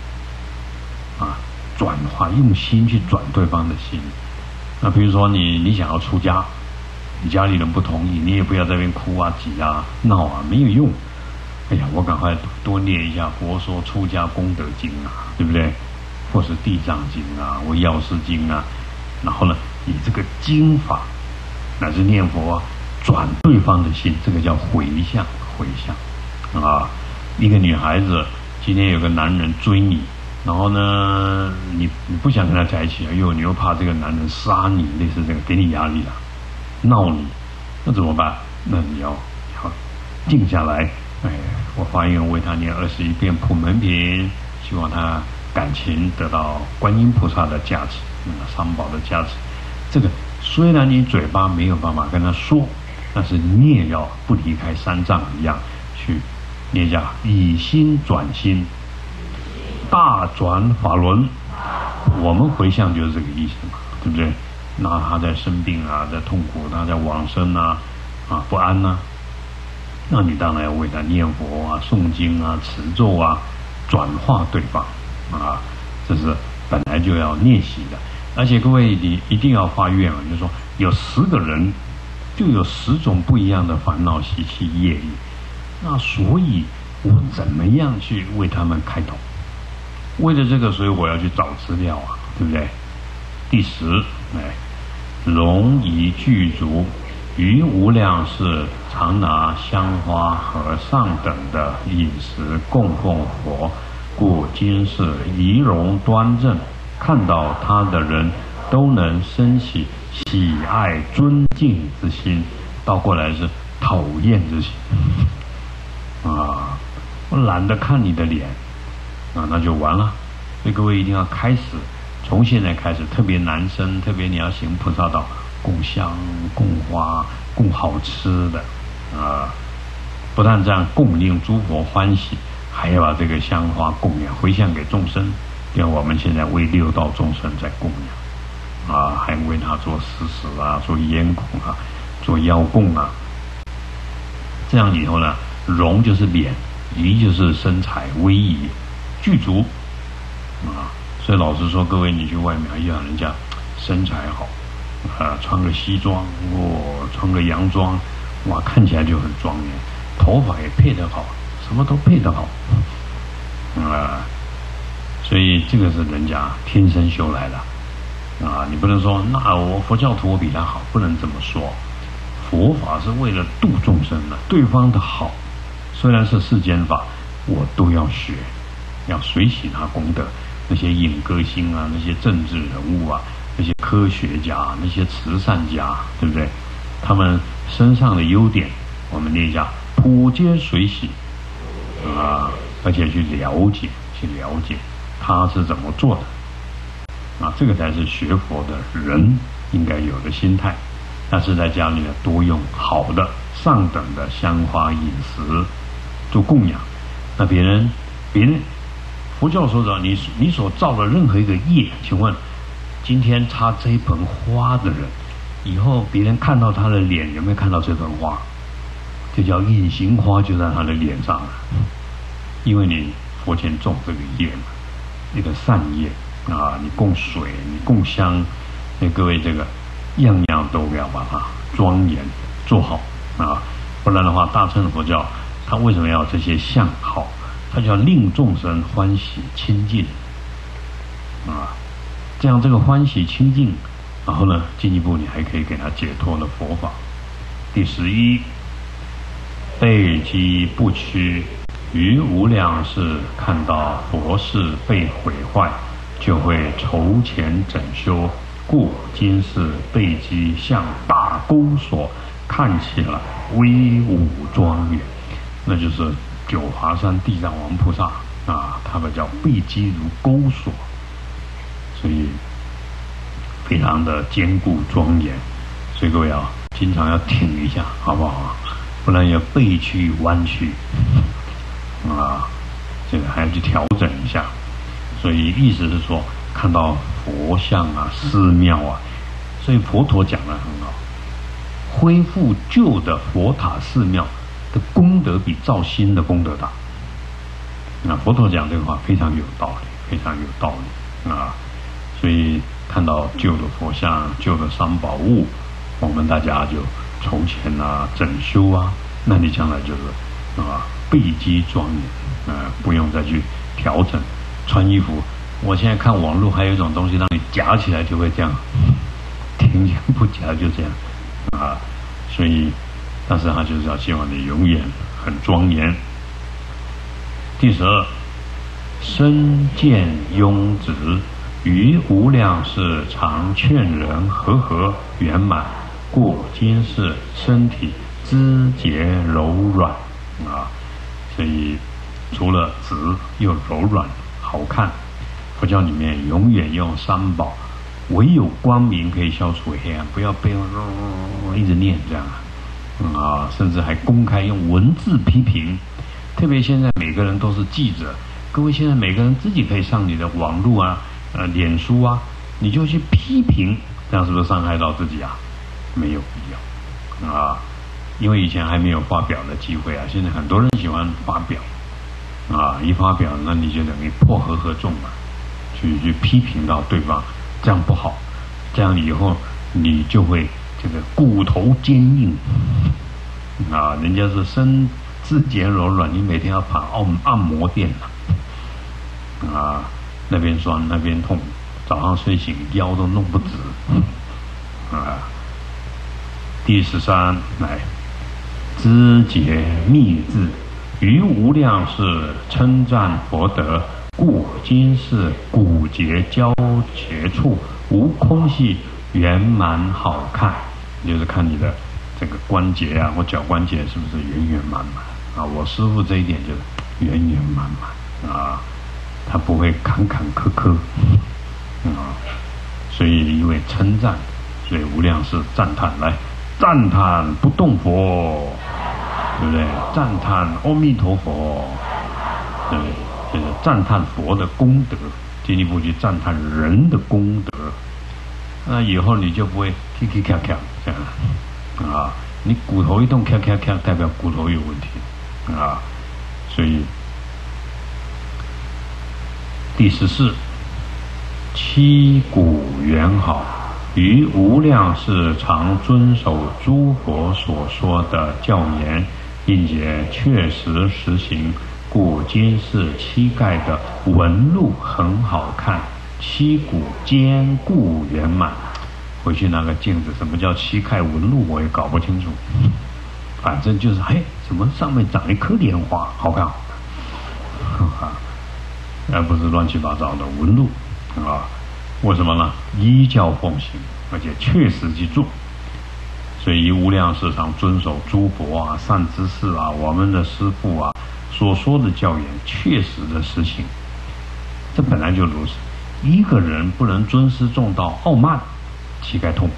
转化，用心去转对方的心。那比如说你想要出家，你家里人不同意，你也不要在那边哭挤闹没有用。哎呀，我赶快多念一下《佛说出家功德经》对不对？或是《地藏经》或《药师经》然后呢，以这个经法乃至念佛转对方的心，这个叫回向。一个女孩子今天有个男人追你，然后呢你不想跟他在一起，你又怕这个男人杀你，类似这个给你压力闹你，那怎么办？那你要静下来，我发愿为他念21遍普门品，希望他感情得到观音菩萨的加持，三宝的加持。这个虽然你嘴巴没有办法跟他说，但是你也要不离开三藏一样去念下以心转心，大转法轮。我们回向就是这个意思嘛，对不对？那他在生病在痛苦，他在往生不安那你当然要为他念佛诵经持咒转化对方这是本来就要练习的。 而且各位你一定要发愿啊，就是说有10个人，就有10种不一样的烦恼习气业力。那所以我怎么样去为他们开导？为了这个，所以我要去找资料啊，对不对？第10，容以具足，于无量世常拿香花和上等的饮食供奉佛，故今世仪容端正，看到他的人都能生起喜爱尊敬之心，倒过来是讨厌之心啊！我懒得看你的脸啊，那就完了。所以各位一定要开始，从现在开始，特别男生，特别你要行菩萨道，供香、供花、供好吃的啊！不但这样供令诸佛欢喜，还要把这个香花供养回向给众生。因为我们现在为6道众生在供养啊，还为他做施食啊，做烟供啊，做药供啊。这样以后呢，容就是脸，仪就是身材威仪具足啊。所以老实说，各位你去外面，哎呀，人家身材好啊，穿个西装，穿个洋装，哇，看起来就很庄严，头发也配得好，什么都配得好啊。所以这个是人家天生修来的啊，你不能说那我佛教徒我比他好，不能这么说。佛法是为了度众生的，对方的好虽然是世间法，我都要学，要随喜他功德。那些影歌星啊，那些政治人物啊，那些科学家，那些慈善家，对不对？他们身上的优点，我们念一下，普皆随喜啊，而且去了解他是怎么做的啊，这个才是学佛的人应该有的心态。但是在家里呢，多用好的上等的香花饮食做供养。那别人佛教说的，你所造的任何一个业，请问今天插这一盆花的人，以后别人看到他的脸，有没有看到这盆花？这叫隐形花，就在他的脸上了。因为你佛前种这个业嘛，一个善业啊，你供水，你供香，那各位这个样样都要把它庄严做好啊，不然的话，大乘佛教它为什么要这些相好？它就要令众生欢喜亲近啊，这样这个欢喜亲近，然后呢，进一步你还可以给他解脱的佛法。第11，背机不屈，于无量世看到佛事被毁坏，就会筹钱整修，故今世背机像大钩索，看起来威武庄严，那就是九华山地藏王菩萨啊，他们叫背机如钩索，所以非常的坚固庄严。所以各位啊，经常要挺一下，好不好啊？不然要背曲弯曲啊，这个还要去调整一下。所以意思是说，看到佛像啊、寺庙啊，所以佛陀讲得很好，恢复旧的佛塔寺庙的功德比造新的功德大。那佛陀讲这个话非常有道理，非常有道理啊！所以看到旧的佛像、旧的三宝物，我们大家就筹钱啊、整修啊，那你将来就是背机庄严不用再去调整。穿衣服，我现在看网络还有一种东西让你夹起来就会这样，停下不夹就这样啊！所以，但是他就是要希望你永远很庄严。第12，身见庸直，于无量世常劝人和圆满，故今世身体肢节柔软啊！所以除了直又柔软好看，佛教里面永远用三宝，唯有光明可以消除黑暗，不要被一直念这样啊，甚至还公开用文字批评。特别现在每个人都是记者，各位现在每个人自己可以上你的网络啊、脸书啊，你就去批评，这样是不是伤害到自己啊？没有必要啊，因为以前还没有发表的机会啊，现在很多人喜欢发表啊，一发表那你就等于破和众嘛，去批评到对方，这样不好。 这样以后你就会这个骨头坚硬啊。人家是身肢节柔软，你每天要跑按摩店啊，那边酸那边痛，早上睡醒腰都弄不直啊。第13来，知节密字，于无量世称赞佛德，故今世骨节交结处无空隙，圆满好看。就是看你的这个关节啊，或脚关节是不是圆圆满满啊？我师父这一点就是圆圆满满啊，他不会坎坎坷坷啊。所以因为称赞，所以无量世赞叹，来赞叹不动佛，对不对？赞叹阿弥陀佛，对，就是赞叹佛的功德，进一步去赞叹人的功德。那以后你就不会咔咔咔咔这样啊，你骨头一动咔咔咔，代表骨头有问题啊。所以第14，七骨圆好，于无量世常遵守诸佛所说的教言，并且确实实行，故今世膝盖的纹路很好看，七骨坚固圆满。回去拿个镜子，什么叫膝盖纹路我也搞不清楚，反正就是怎么上面长一颗莲花，好看而不是乱七八糟的纹路啊。为什么呢？依教奉行，而且确实去做。所以无量世常遵守诸佛啊、善知识啊、我们的师父啊所说的教言，确实的实行。这本来就如此。一个人不能尊师重道、傲慢，膝盖痛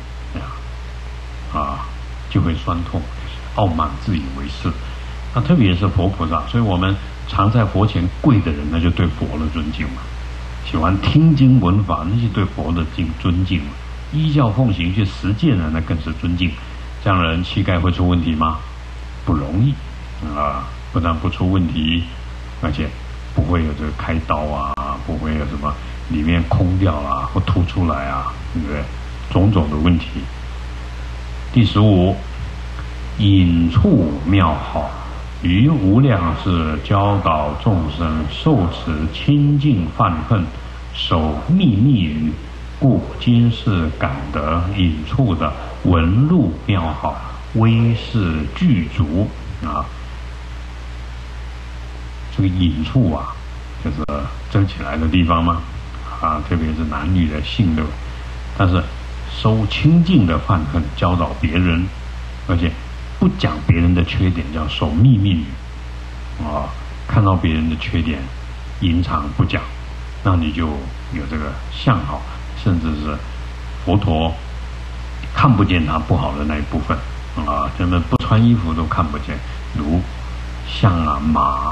就会酸痛，傲慢自以为是。那特别是佛菩萨，所以我们常在佛前跪的人，那就对佛的尊敬嘛。喜欢听经闻法，那是对佛的尊敬嘛。依教奉行去实践的，那更是尊敬。这样的人膝盖会出问题吗？不容易不但不出问题，而且不会有这个开刀啊，不会有什么里面空掉啊或凸出来啊，对不对？种种的问题。第15，隐处妙好，于无量世教导众生，受持清净梵分，守秘密语，故今世感得隐处的纹路妙好，威势具足这个隐处啊，就是遮起来的地方嘛特别是男女的性的，但是收清净的梵分，教导别人，而且不讲别人的缺点，叫守秘密语看到别人的缺点，隐藏不讲，那你就有这个相好，甚至是佛陀看不见他不好的那一部分真的不穿衣服都看不见，如象马。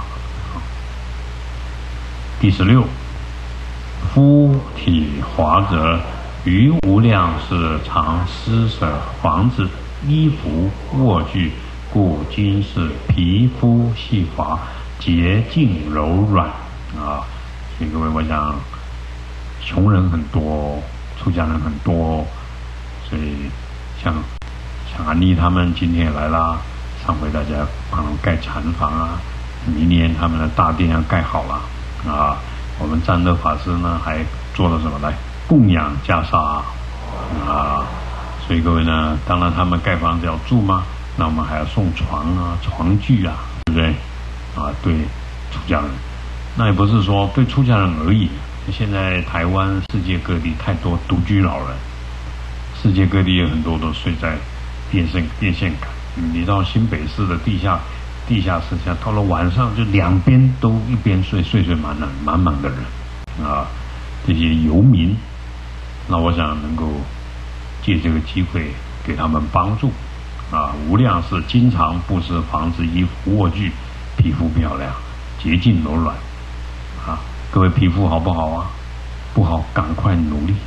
第16，夫体华者，于无量世常施舍房子、衣服、卧具，故今世皮肤细滑，洁净柔软所以各位，我想穷人很多，出家人很多，所以像安妮他们今天也来啦，上回大家帮他们盖禅房明年他们的大殿要盖好了我们占乐法师呢还做了什么来供养袈裟所以各位呢，当然他们盖房子要住嘛，那我们还要送床床具对不对对出家人，那也不是说对出家人而已，现在台湾世界各地太多独居老人，世界各地有很多都睡在电线杆，你到新北市的地下室下，到了晚上就两边都一边睡满满的人这些游民，那我想能够借这个机会给他们帮助无量世经常布施房子、衣服、卧具，皮肤漂亮，洁净柔软各位皮肤好不好不好，赶快努力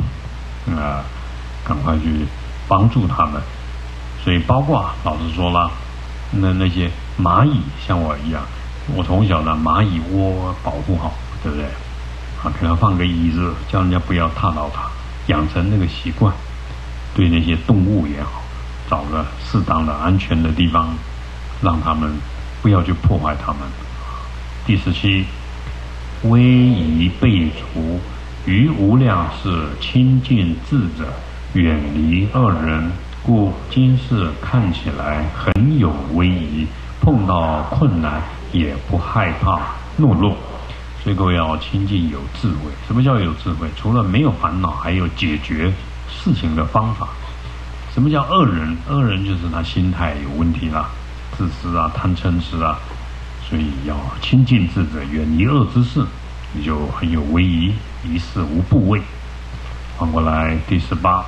赶快去帮助他们。所以包括老师说了，那些蚂蚁像我一样，我从小的蚂蚁窝保护好，对不对给他放个椅子，叫人家不要踏到它， 养成那个习惯，对那些动物也好，找个适当的安全的地方，让他们不要去破坏他们。第17，威仪备除，于无量世亲近智者，远离恶人，故今世看起来很有威仪，碰到困难也不害怕懦弱。所以各位要亲近有智慧。什么叫有智慧？除了没有烦恼，还有解决事情的方法。什么叫恶人？恶人就是他心态有问题啦，自私啊，贪嗔痴啊。所以要亲近智者，远离恶之事，你就很有威仪，一事无怖畏。换过来第18，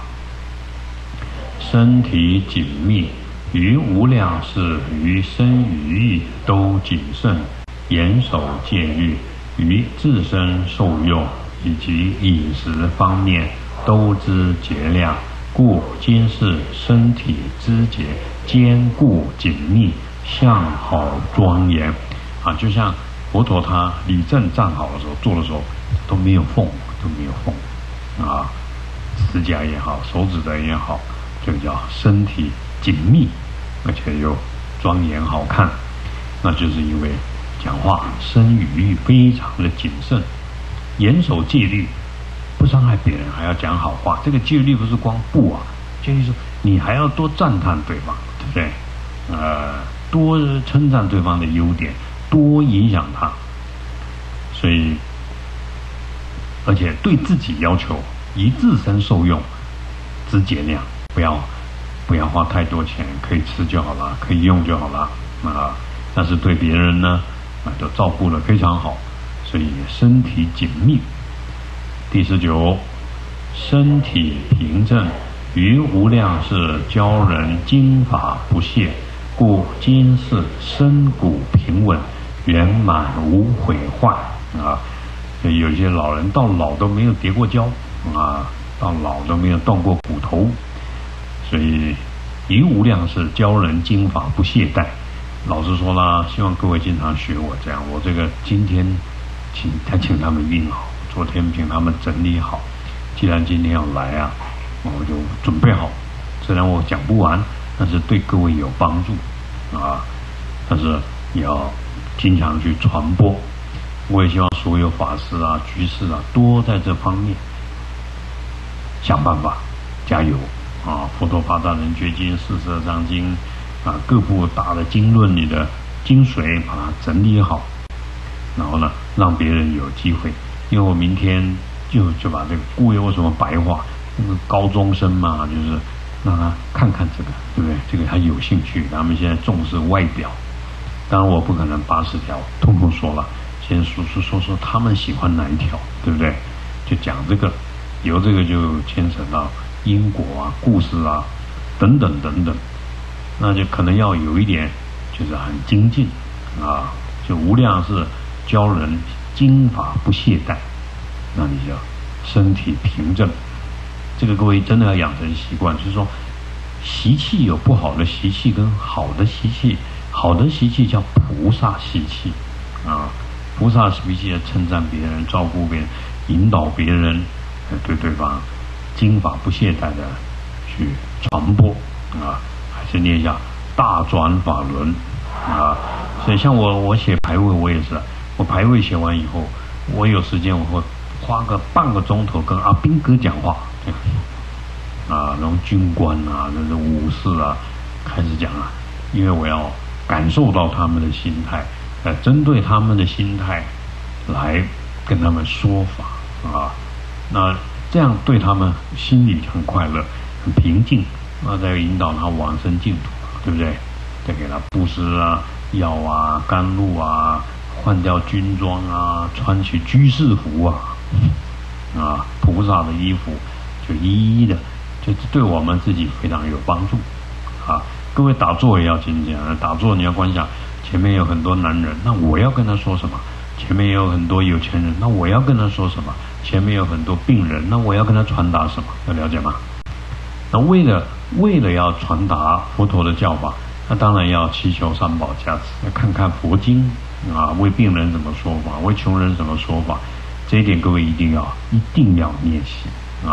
身体紧密，于无量事，于身于意都谨慎，严守戒律，于自身受用以及饮食方面都知节量，故今世身体之节坚固紧密，相好庄严啊！就像佛陀他理正站好的时候，坐的时候都没有缝啊，指甲也好，手指的也好，这个叫身体紧密，而且又庄严好看，那就是因为讲话身语意非常的谨慎，严守戒律，不伤害别人，还要讲好话。这个戒律不是光不啊，戒律说你还要多赞叹对方，对不对？多称赞对方的优点，多影响他。所以，而且对自己要求以自身受用，知节量，不要花太多钱，可以吃就好了，可以用就好了啊。但是对别人呢，都照顾得非常好，所以身体紧密。第19，身体平正，于无量世教人经法不懈，故今世身骨平稳，圆满无毁坏啊。有些老人到老都没有跌过跤啊，到老都没有动过骨头，所以于无量世教人经法不懈怠。老师说了，希望各位经常学我这样。我这个今天请他们印好，昨天请他们整理好。既然今天要来啊，我就准备好。虽然我讲不完，但是对各位有帮助啊。但是也要经常去传播。我也希望所有法师啊、居士啊，多在这方面想办法，加油啊！佛陀法大人觉经、42章经啊，各部大的经论里的精髓，把它整理好，然后呢，让别人有机会。因为我明天就把这个故意为什么白话，那个高中生嘛，就是让他看看这个，对不对？这个他有兴趣，他们现在重视外表。当然我不可能80条通通说了，先说他们喜欢哪一条，对不对？就讲这个，由这个就牵扯到因果啊、故事啊等等等等，那就可能要有一点就是很精进啊，就无量是教人经法不懈怠，那你就身体平正。这个各位真的要养成习惯，就是说习气有不好的习气跟好的习气，好的习气叫菩萨习气啊，菩萨习气称赞别人、照顾别人、引导别人，对对方经法不懈怠的去传播啊，还是念一下大转法轮啊。所以像我写牌位，我也是，我牌位写完以后，我有时间我会花个半个钟头跟阿兵哥讲话，啊，然后军官啊，那个武士啊，开始讲啊，因为我要感受到他们的心态，针对他们的心态来跟他们说法啊，那这样对他们心里很快乐、很平静，那再引导他往生净土，对不对？再给他布施啊、药啊、甘露啊，换掉军装啊，穿起居士服啊，菩萨的衣服，就一一的，就对我们自己非常有帮助啊。各位打坐也要精进啊，打坐你要观想前面有很多男人，那我要跟他说什么？前面也有很多有钱人，那我要跟他说什么？前面有很多病人，那我要跟他传达什么？要了解吗？那为了要传达佛陀的教法，那当然要祈求三宝加持，要看看佛经啊，为病人怎么说法，为穷人怎么说法，这一点各位一定要练习啊。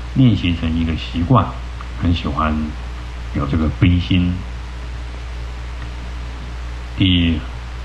练习成一个习惯，很喜欢有这个悲心。第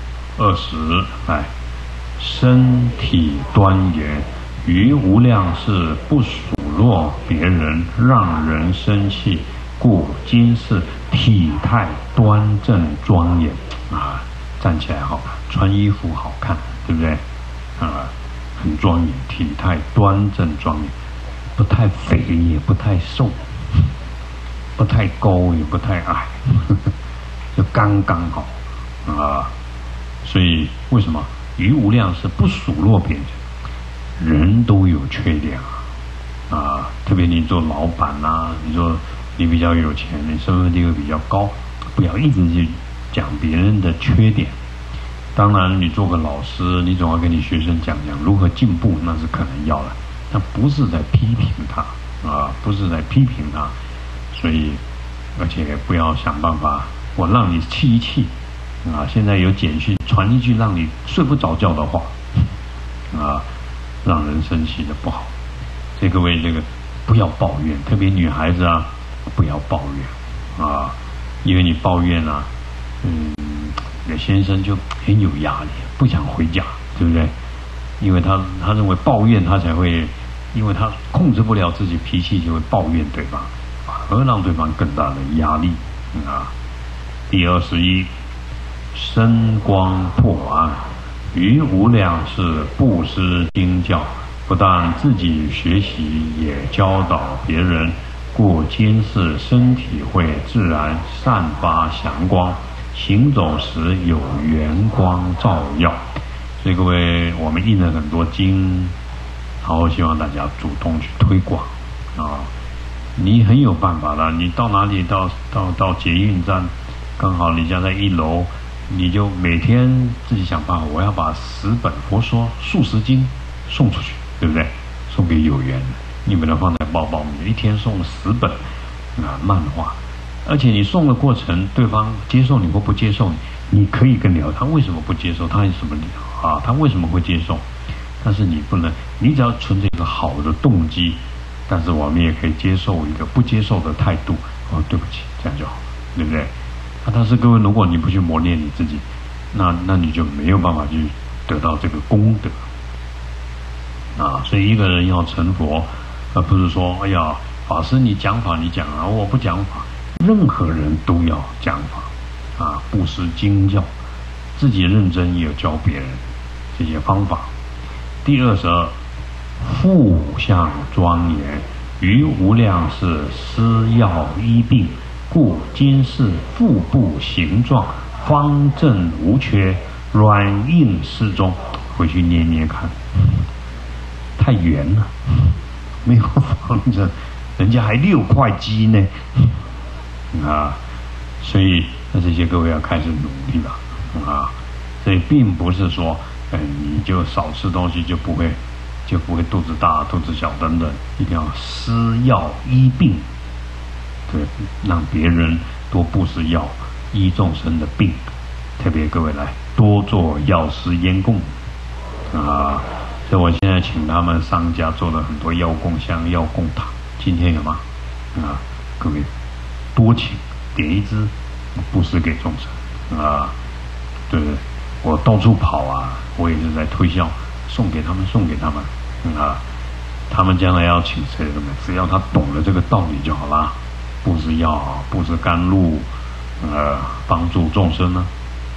20，来，身体端严，于无量事不数落别人，让人生气，故今世体态端正庄严啊，站起来好看，穿衣服好看，对不对？啊，很庄严，体态端正庄严，不太肥也不太瘦，不太高也不太矮，就刚刚好啊。所以为什么于无量事不数落别人？人都有缺点啊，特别你做老板啊，你比较有钱，你身份地位比较高，不要一直去讲别人的缺点。当然你做个老师，你总要跟你学生讲如何进步，那是可能要了，但不是在批评他啊，不是在批评他。所以而且不要想办法我让你气一气啊，现在有简讯传一句让你睡不着觉的话啊，让人生气的不好。所以各位这个不要抱怨，特别女孩子啊，不要抱怨啊，因为你抱怨啊，你的先生就很有压力，不想回家，对不对？因为他认为抱怨他才会，因为他控制不了自己脾气，就会抱怨对方，反而让对方更大的压力啊。第21，身光破暗，于无量事布施经教，不但自己学习，也教导别人，故今世身体会自然散发祥光，行走时有圆光照耀。所以各位，我们印了很多经，然后希望大家主动去推广啊。你很有办法的，你到哪里到捷运站，刚好你家在1楼，你就每天自己想办法，我要把10本佛说数十经送出去，对不对？送给有缘的，你把它放在包包里，一天送10本啊漫画。而且你送的过程，对方接受你或不接受你，你可以跟聊他为什么不接受，他有什么啊？他为什么会接受？但是你不能，你只要存着一个好的动机，但是我们也可以接受一个不接受的态度。哦，对不起，这样就好，对不对？啊，但是各位，如果你不去磨练你自己，那你就没有办法去得到这个功德啊。所以一个人要成佛，而不是说，哎呀，法师你讲法你讲啊，我不讲法。任何人都要讲法啊，布施经教，自己认真也有教别人这些方法。第22，腹相庄严，于无量事施药医病，故今世腹部形状方正无缺，软硬适中。回去捏捏看，太圆了，没有方正，人家还6块肌呢。啊，所以那这些各位要开始努力了啊！所以并不是说，你就少吃东西就不会肚子大、肚子小等等，一定要施药医病，对，让别人多布施药，医众生的病。特别各位来多做药师烟供啊！所以我现在请他们商家做了很多药供香、药供塔，今天有吗？啊，各位。多请点一支布施给众生啊，对不对？我到处跑啊，我也是在推销，送给他们啊。他们将来要请谁的，只要他懂了这个道理就好啦。布施药，布施甘露，帮助众生呢。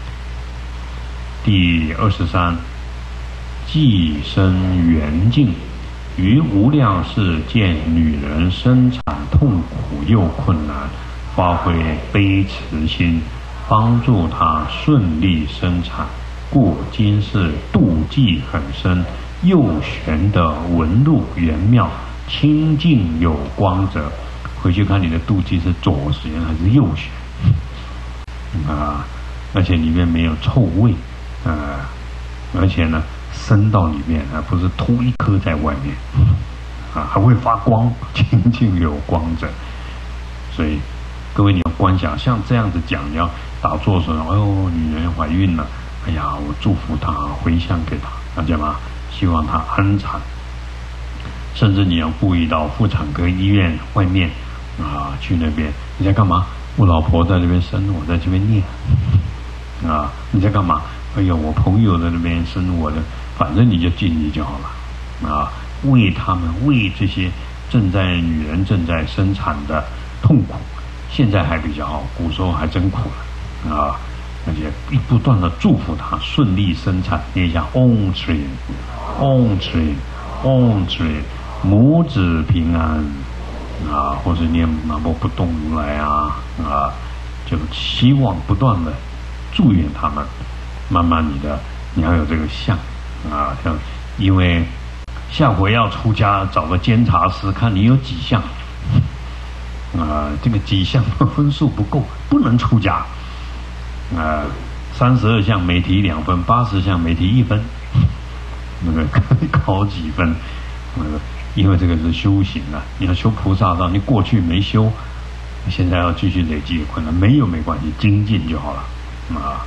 第23，寄生缘境，于无量事见女人生产痛苦又困难，发挥悲慈心，帮助她顺利生产，故今世妒忌很深，右旋的纹路圆妙，清净有光泽。回去看你的妒忌是左旋还是右旋啊？而且里面没有臭味而且呢伸到里面，而不是凸一颗在外面啊，还会发光，清净有光泽。所以各位你要观想，像这样子讲，你要打坐的时候，哎呦，女人怀孕了，哎呀，我祝福她，回向给她，了解吗？希望她安产。 甚至你要故意到妇产科医院外面啊，去那边，你在干嘛？我老婆在那边生，我在这边念啊，你在干嘛？哎呦，我朋友在那边生我的，反正你就尽力就好了啊，为他们，为这些女人正在生产的痛苦，现在还比较好，古时候还真苦了啊，而且不断的祝福她顺利生产，念一下 Om Shri Om Shri Om Shri 母子平安啊，或是念南无不动如来啊，就希望不断的祝愿他们。慢慢你要有这个相啊，像因为下回要出家，找个监察师看你有几项啊，这个几项分数不够，不能出家啊。32项每题2分，80项每题1分，那个考几分？因为这个是修行啊，你要修菩萨道，你过去没修，现在要继续累积困难，没关系，精进就好了啊。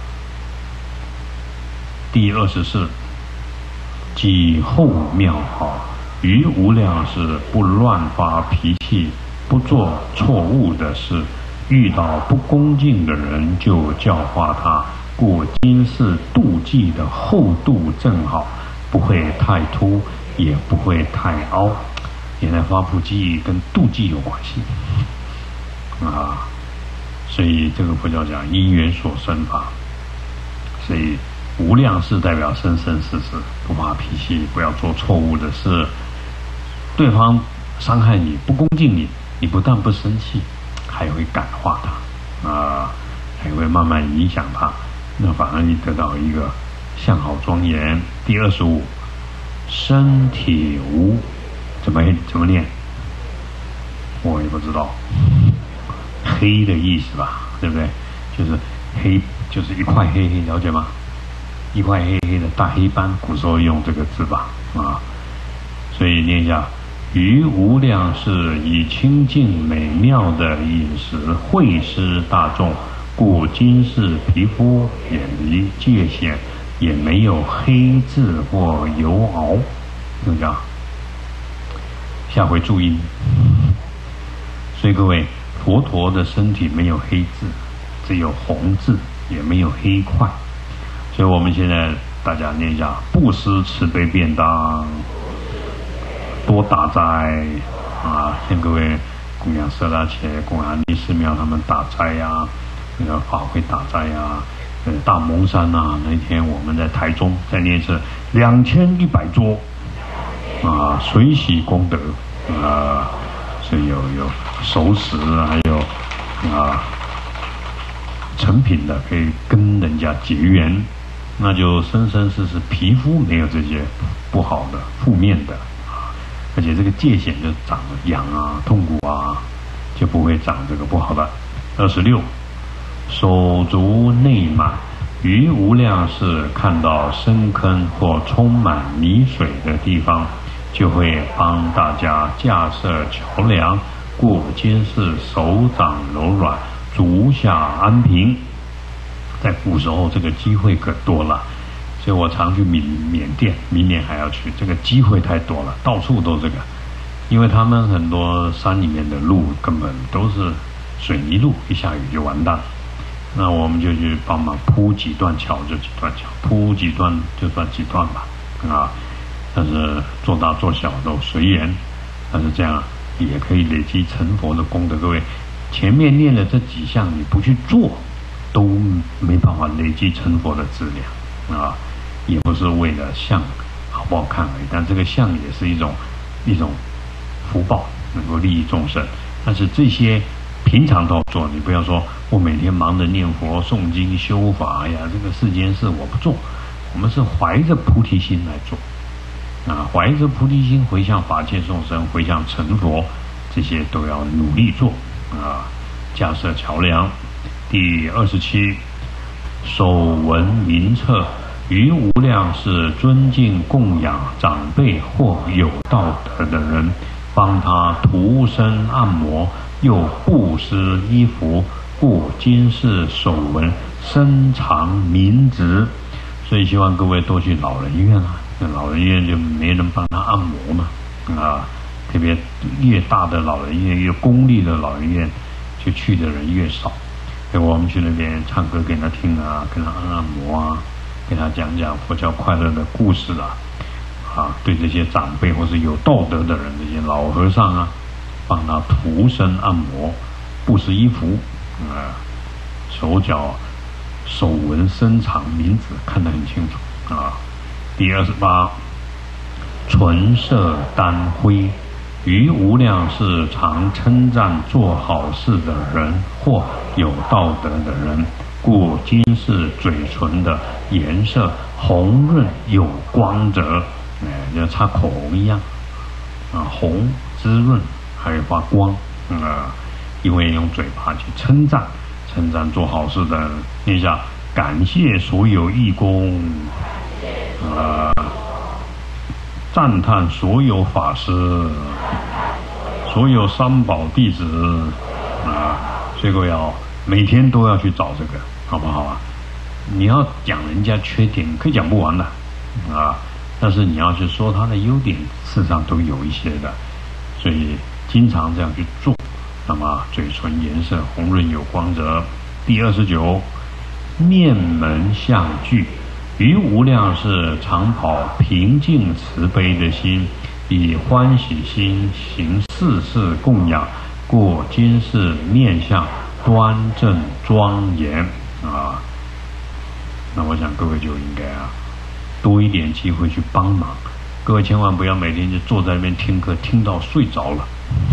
第24，己后妙好，于无量事不乱发脾气，不做错误的事，遇到不恭敬的人就教化他，故今世妒忌的厚度正好，不会太突，也不会太凹。原来发菩提跟妒忌有关系啊，所以这个佛教讲因缘所生法，所以无量事代表生生世世，不发脾气，不要做错误的事。对方伤害你，不恭敬你，你不但不生气，还会感化他啊，还会慢慢影响他，那反而你得到一个相好庄严。第25，身体无，怎么念？我也不知道，黑的意思吧，对不对？就是黑，就是一块黑黑，了解吗？一块黑黑的大黑斑，古时候用这个字吧啊，所以念一下：于无量事以清净美妙的饮食惠施大众，故今世皮肤远离界限，也没有黑痣或油熬。怎么讲？下回注音。所以各位，佛陀的身体没有黑痣，只有红痣，也没有黑块。所以我们现在大家念一下：布施慈悲便当，多打斋啊！向各位供养色拉切、供养尼寺庙他们打斋呀，那个法会打斋呀，大蒙山啊，那天我们在台中再念一次2100桌啊，随喜功德啊，所以有熟食，还有成品的可以跟人家结缘。那就生生世世皮肤没有这些不好的负面的啊，而且这个界限就长痒啊、痛苦啊，就不会长这个不好的。26，手足内满，于无量事看到深坑或充满泥水的地方，就会帮大家架设桥梁，故今世手掌柔软，足下安平。在古时候这个机会可多了，所以我常去缅甸，明年还要去，这个机会太多了，到处都这个，因为他们很多山里面的路根本都是水泥路，一下雨就完蛋，那我们就去帮忙铺几段桥就几段桥，铺几段就算几段吧啊，但是做大做小都随缘，但是这样也可以累积成佛的功德。各位，前面念的这几项你不去做，都没办法累积成佛的质量啊，也不是为了相好不好看而已，但这个相也是一种福报，能够利益众生。但是这些平常都要做，你不要说我每天忙着念佛、诵经、修法呀，这个世间事我不做，我们是怀着菩提心来做啊，怀着菩提心回向法界众生，回向成佛，这些都要努力做啊，架设桥梁。第27，手闻名册，于无量事尊敬供养长辈或有道德的人，帮他涂身按摩，又布施衣服，故今世手闻深藏名职。所以希望各位多去老人院啊，那老人院就没人帮他按摩嘛啊， 特别越大的老人院、越公立的老人院，就去的人越少。所以我们去那边唱歌给他听啊，跟他按摩啊，给他讲讲佛教快乐的故事啊，对这些长辈或是有道德的人，这些老和尚啊，帮他涂身按摩，布施衣服手脚手纹身长名字看得很清楚啊。第28，唇色丹辉，于无量世常称赞做好事的人或有道德的人，故今世嘴唇的颜色红润有光泽，就擦口红一样红滋润还有发光因为用嘴巴去称赞做好事的人。念一下：感谢所有义工赞叹所有法师，所有三宝弟子所以要每天都要去找这个，好不好啊？你要讲人家缺点可以讲不完的但是你要去说他的优点，事实上都有一些的，所以经常这样去做。那么嘴唇颜色红润有光泽。第29，面门相具，于无量世常保平静慈悲的心，以欢喜心行世事供养，故今世面相端正庄严那我想各位就应该多一点机会去帮忙。各位千万不要每天就坐在那边听课，听到睡着了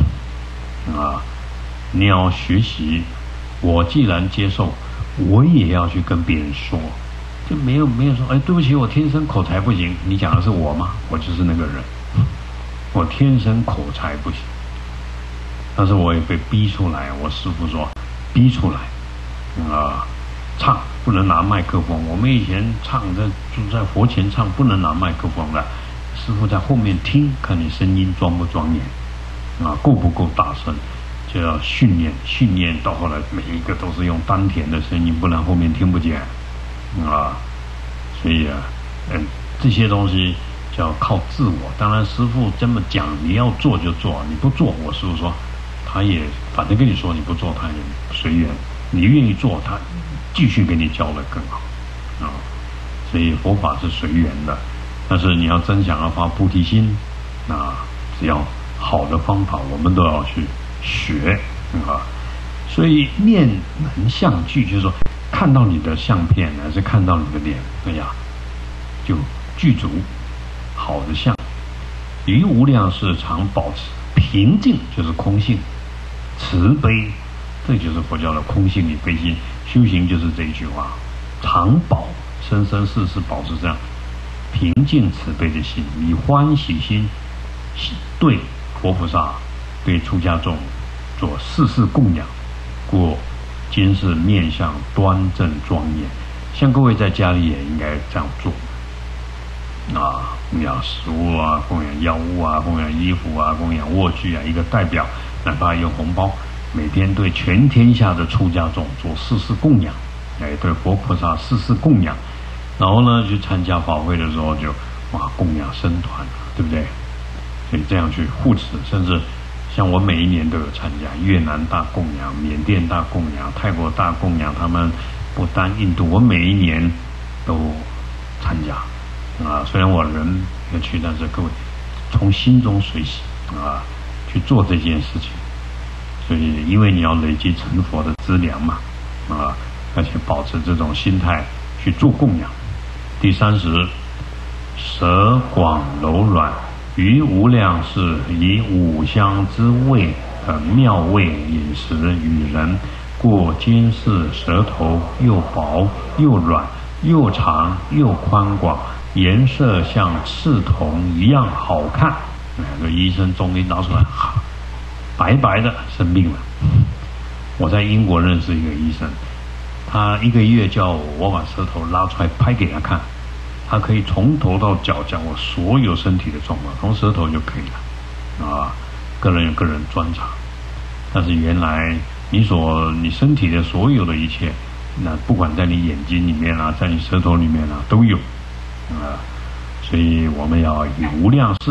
你要学习，我既然接受，我也要去跟别人说，就没有说对不起，我天生口才不行。你讲的是我吗？我就是那个人，我天生口才不行，但是我也被逼出来。我师父说逼出来唱不能拿麦克风。我们以前唱在佛前唱不能拿麦克风的，师父在后面听，看你声音庄不庄严够不够大声，就要训练到后来每一个都是用丹田的声音，不然后面听不见所以这些东西就要靠自我。当然师父这么讲，你要做就做，你不做，我师父说他也反正跟你说你不做，他也随缘，你愿意做他继续给你教得更好所以佛法是随缘的，但是你要真想要发菩提心，只要好的方法我们都要去学所以面门相具，就是说看到你的相片还是看到你的脸，就具足好的相。于无量世常保持平静，就是空性；慈悲，这就是佛教的空性与悲心。修行就是这一句话，常保生生世世保持这样平静慈悲的心，以欢喜心对佛菩萨、对出家众做世事供养，故今世面相端正庄严。像各位在家里也应该这样做供养食物供养药物供养衣服供养卧具一个代表，哪怕用红包，每天对全天下的出家众做世事供养，对佛菩萨世事供养。然后呢，去参加法会的时候就供养僧团，对不对？所以这样去护持，甚至像我每一年都有参加越南大供养、缅甸大供养、泰国大供养，他们不丹、印度，我每一年都参加虽然我人没去，但是各位从心中随喜去做这件事情。所以因为你要累积成佛的资粮嘛而且保持这种心态去做供养。第30，舌广柔软，于无量世以五香之味妙味饮食与人，故今世舌头又薄又软又长又宽广，颜色像赤铜一样好看。这医生终于拿出来，白白的生病了。我在英国认识一个医生，他1个月叫我把舌头拉出来拍给他看，他可以从头到脚讲我所有身体的状况，从舌头就可以了个人有个人专长。但是原来你身体的所有的一切，那不管在你眼睛里面在你舌头里面都有所以我们要以无量世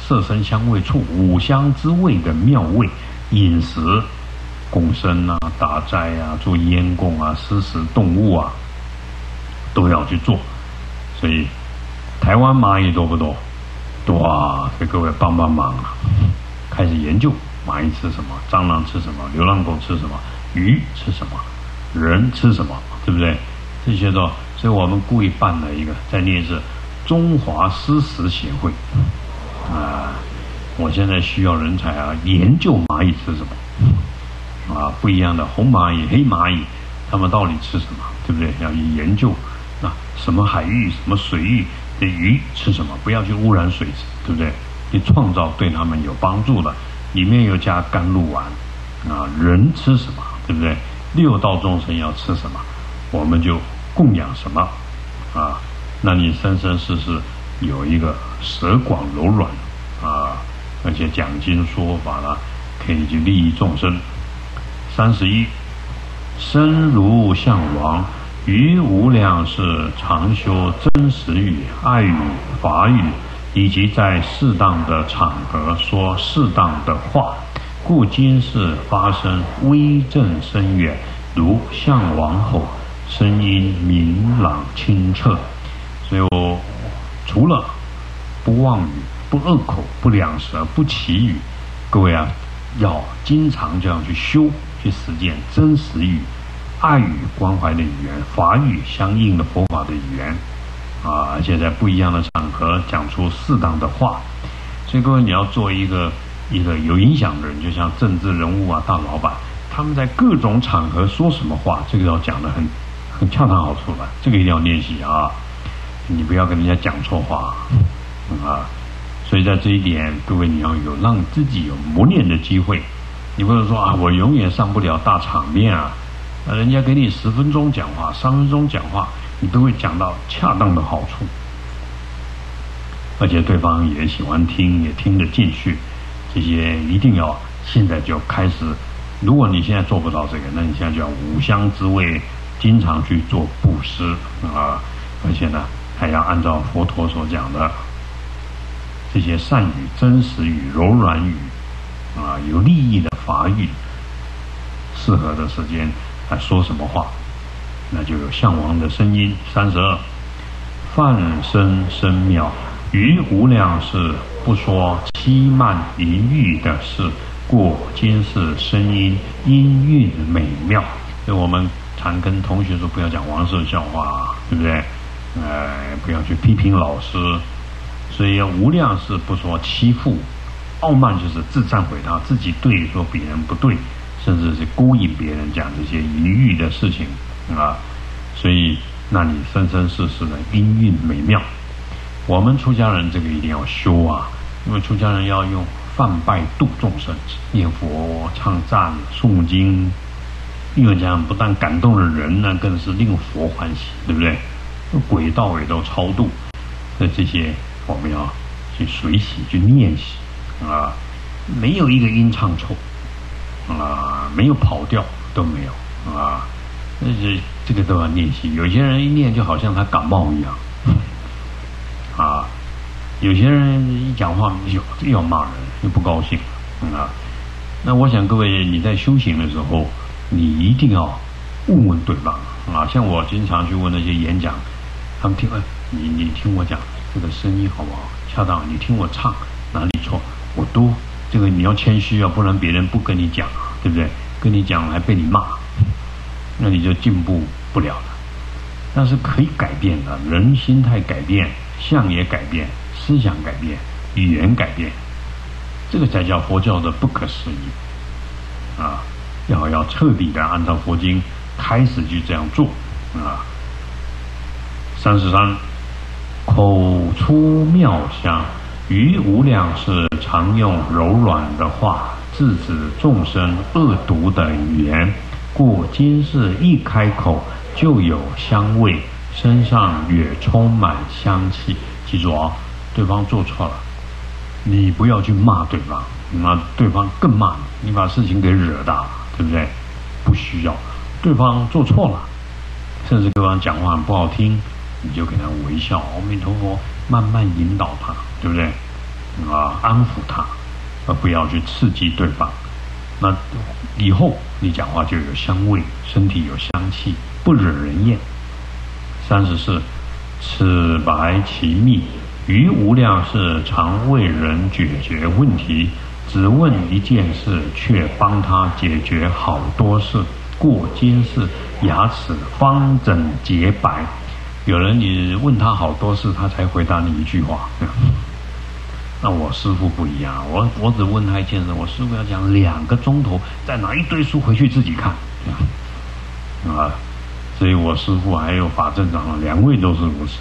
色声香味触五香之味的妙味，饮食、供生啊、打斋啊、做烟供啊、施食动物啊，都要去做。所以台湾蚂蚁多不多？多啊！所以各位帮帮忙啊！开始研究蚂蚁吃什么，蟑螂吃什么，流浪狗吃什么，鱼吃什么，人吃什么，对不对？这些都，所以我们故意办了一个，再念一次，中华诗食协会啊！我现在需要人才啊，研究蚂蚁吃什么啊，不一样的红蚂蚁、黑蚂蚁，它们到底吃什么，对不对？要去研究。那什么海域、什么水域的鱼吃什么？不要去污染水质，对不对？你创造对他们有帮助的，里面又加甘露丸啊，人吃什么，对不对？六道众生要吃什么，我们就供养什么啊。那你生生世世有一个舌广柔软啊，而且讲经说法呢，可以去利益众生。31，身如象王，于无量世常修真实语、爱语、法语，以及在适当的场合说适当的话，故今世发生威震深远，如象王吼，声音明朗清澈。所以我除了不妄语、不恶口、不两舌、不绮语，各位啊，要经常这样去修、去实践真实语、爱语关怀的语言，法语相应的佛法的语言啊，而且在不一样的场合讲出适当的话。所以各位，你要做一个有影响的人，就像政治人物啊、大老板，他们在各种场合说什么话，这个要讲得很恰当好处的，这个一定要练习啊！你不要跟人家讲错话啊！所以在这一点，各位你要有让自己有磨练的机会，你不能说啊，我永远上不了大场面啊。人家给你10分钟讲话、3分钟讲话，你都会讲到恰当的好处，而且对方也喜欢听，也听得进去。这些一定要现在就开始。如果你现在做不到这个，那你现在就要五香之味，经常去做布施啊，而且呢，还要按照佛陀所讲的这些善语、真实语、柔软语啊，有利益的法语，适合的时间来说什么话，那就有象王的声音。32，梵声声妙，于无量世不说欺慢淫欲的事，故今世声音音韵美妙。所以我们常跟同学说，不要讲黄色笑话，对不对？不要去批评老师。所以要无量世不说欺负，傲慢就是自赞毁他，自己对说别人不对，甚至是勾引别人讲这些淫欲的事情啊。所以那你生生世世的音韵美妙。我们出家人这个一定要修啊，因为出家人要用梵拜度众生，念佛、唱赞、诵经，因为这样不但感动了人呢，更是令佛欢喜，对不对？鬼道也都超度，所以这些我们要去随喜、去念习啊，没有一个音唱错啊，没有跑调都没有啊，这个都要练习。有些人一念就好像他感冒一样啊，有些人一讲话就要骂人，就不高兴啊。那我想各位你在修行的时候，你一定要问问对方啊。像我经常去问那些演讲，他们听，你听我讲这个声音好不好，恰当？你听我唱哪里错，我都这个你要谦虚啊，不然别人不跟你讲，对不对？跟你讲还被你骂，那你就进步不了了。但是可以改变的，人心态改变，相也改变，思想改变，语言改变，这个才叫佛教的不可思议啊！要彻底的按照佛经开始去这样做啊。33，口出妙香，于无量世常用柔软的话制止众生恶毒的语言，故今世一开口就有香味，身上也充满香气。记住哦，对方做错了，你不要去骂对方，那对方更骂你，你把事情给惹大了，对不对？不需要。对方做错了，甚至对方讲话很不好听，你就给他微笑，阿弥陀佛，慢慢引导他，对不对？ 安抚他，而不要去刺激对方。那以后你讲话就有香味，身体有香气，不惹人厌。34，此白其秘，于无量世常为人解决问题，只问一件事，却帮他解决好多事，故今世牙齿方整洁白。有人你问他好多事，他才回答你一句话。那我师父不一样，我只问他一件事，我师父要讲2个钟头，再拿一堆书回去自己看，所以我师父还有法正长2位都是如此，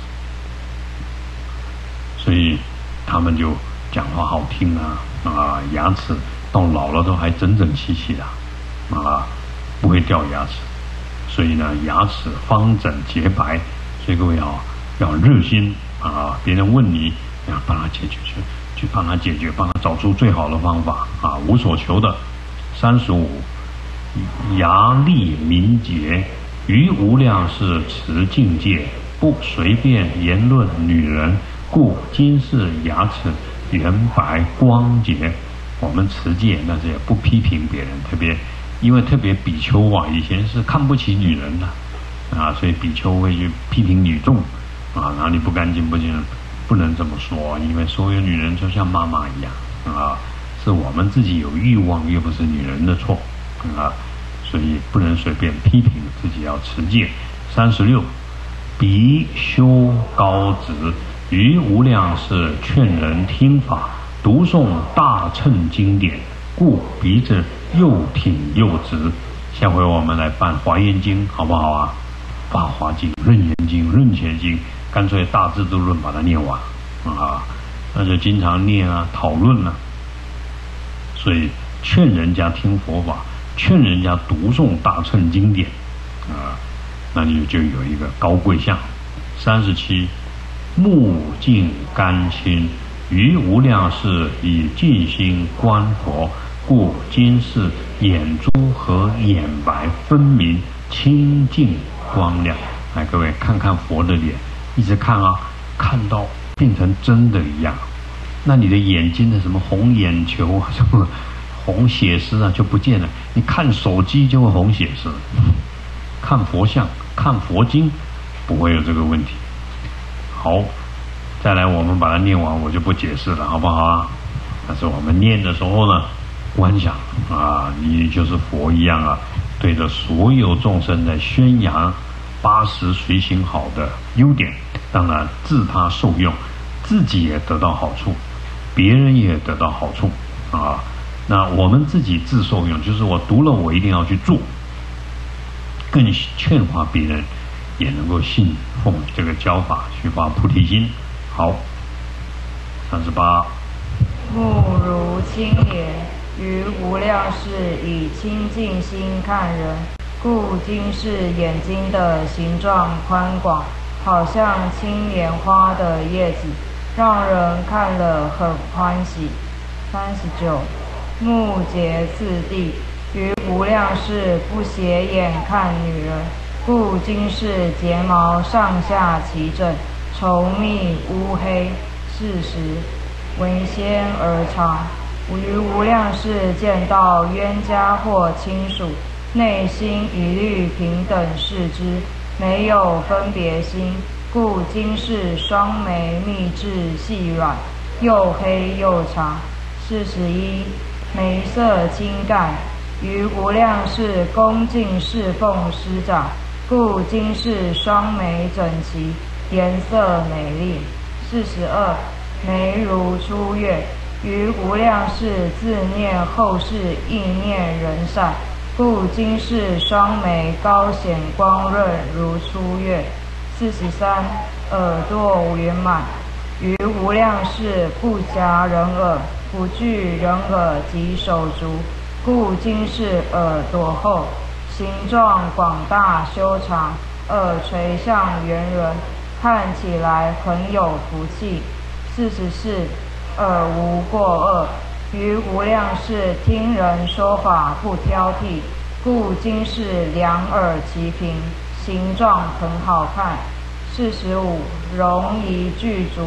所以他们就讲话好听牙齿到老了都还整整齐齐的不会掉牙齿，所以呢牙齿方整洁白，所以各位要热心别人问你要帮他解决去帮他解决，帮他找出最好的方法无所求的。35，牙利明洁，于无量世持境界，不随便言论女人，故今世牙齿圆白光洁。我们持戒那是也不批评别人，因为特别比丘以前是看不起女人的所以比丘会去批评女众哪里不干净不能这么说，因为所有女人就像妈妈一样是我们自己有欲望，又不是女人的错所以不能随便批评，自己要持戒。36，比修高直，于无量世劝人听法，读诵大乘经典，故鼻子又挺又直。下回我们来办华严经好不好法华经、楞严经、楞伽经，干脆大智度论把它念完那就经常念讨论所以劝人家听佛法，劝人家读诵大乘经典那你就有一个高贵相。37，目净甘清，于无量世以净心观佛，故今世眼珠和眼白分明，清净光亮。来，各位看看佛的脸，一直看看到变成真的一样。那你的眼睛的什么红眼球什么红血丝就不见了。你看手机就会红血丝，看佛像、看佛经不会有这个问题。好，再来我们把它念完，我就不解释了，好不好但是我们念的时候呢，观想你就是佛一样对着所有众生在宣扬80随行好的优点，当然自他受用，自己也得到好处，别人也得到好处那我们自己自受用，就是我读了我一定要去做，更劝化别人也能够信奉这个教法，去发菩提心。好，38， 目如清莲，于无量世以清净心看人，故今世眼睛的形状宽广，好像青莲花的叶子，让人看了很欢喜。39，目结次第，于无量世不斜眼看女人，故今世睫毛上下齐整，稠密乌黑，40，为先而长，于无量世见到冤家或亲属，内心一律平等视之，没有分别心，故今世双眉密致细软，又黑又长。41，眉色清淡，于无量世恭敬侍奉师长，故今世双眉整齐，颜色美丽。42，眉如初月，于无量世自念后世意念人善，故今世双眉高显光润如初月。43，耳朵圆满，于无量世不夹人耳，不惧人耳及手足，故今世耳朵厚，形状广大修长，耳垂向圆润，看起来很有福气。44，耳无过恶，于无量世听人说法不挑剔，故今世两耳齐平，形状很好看。45，容仪具足，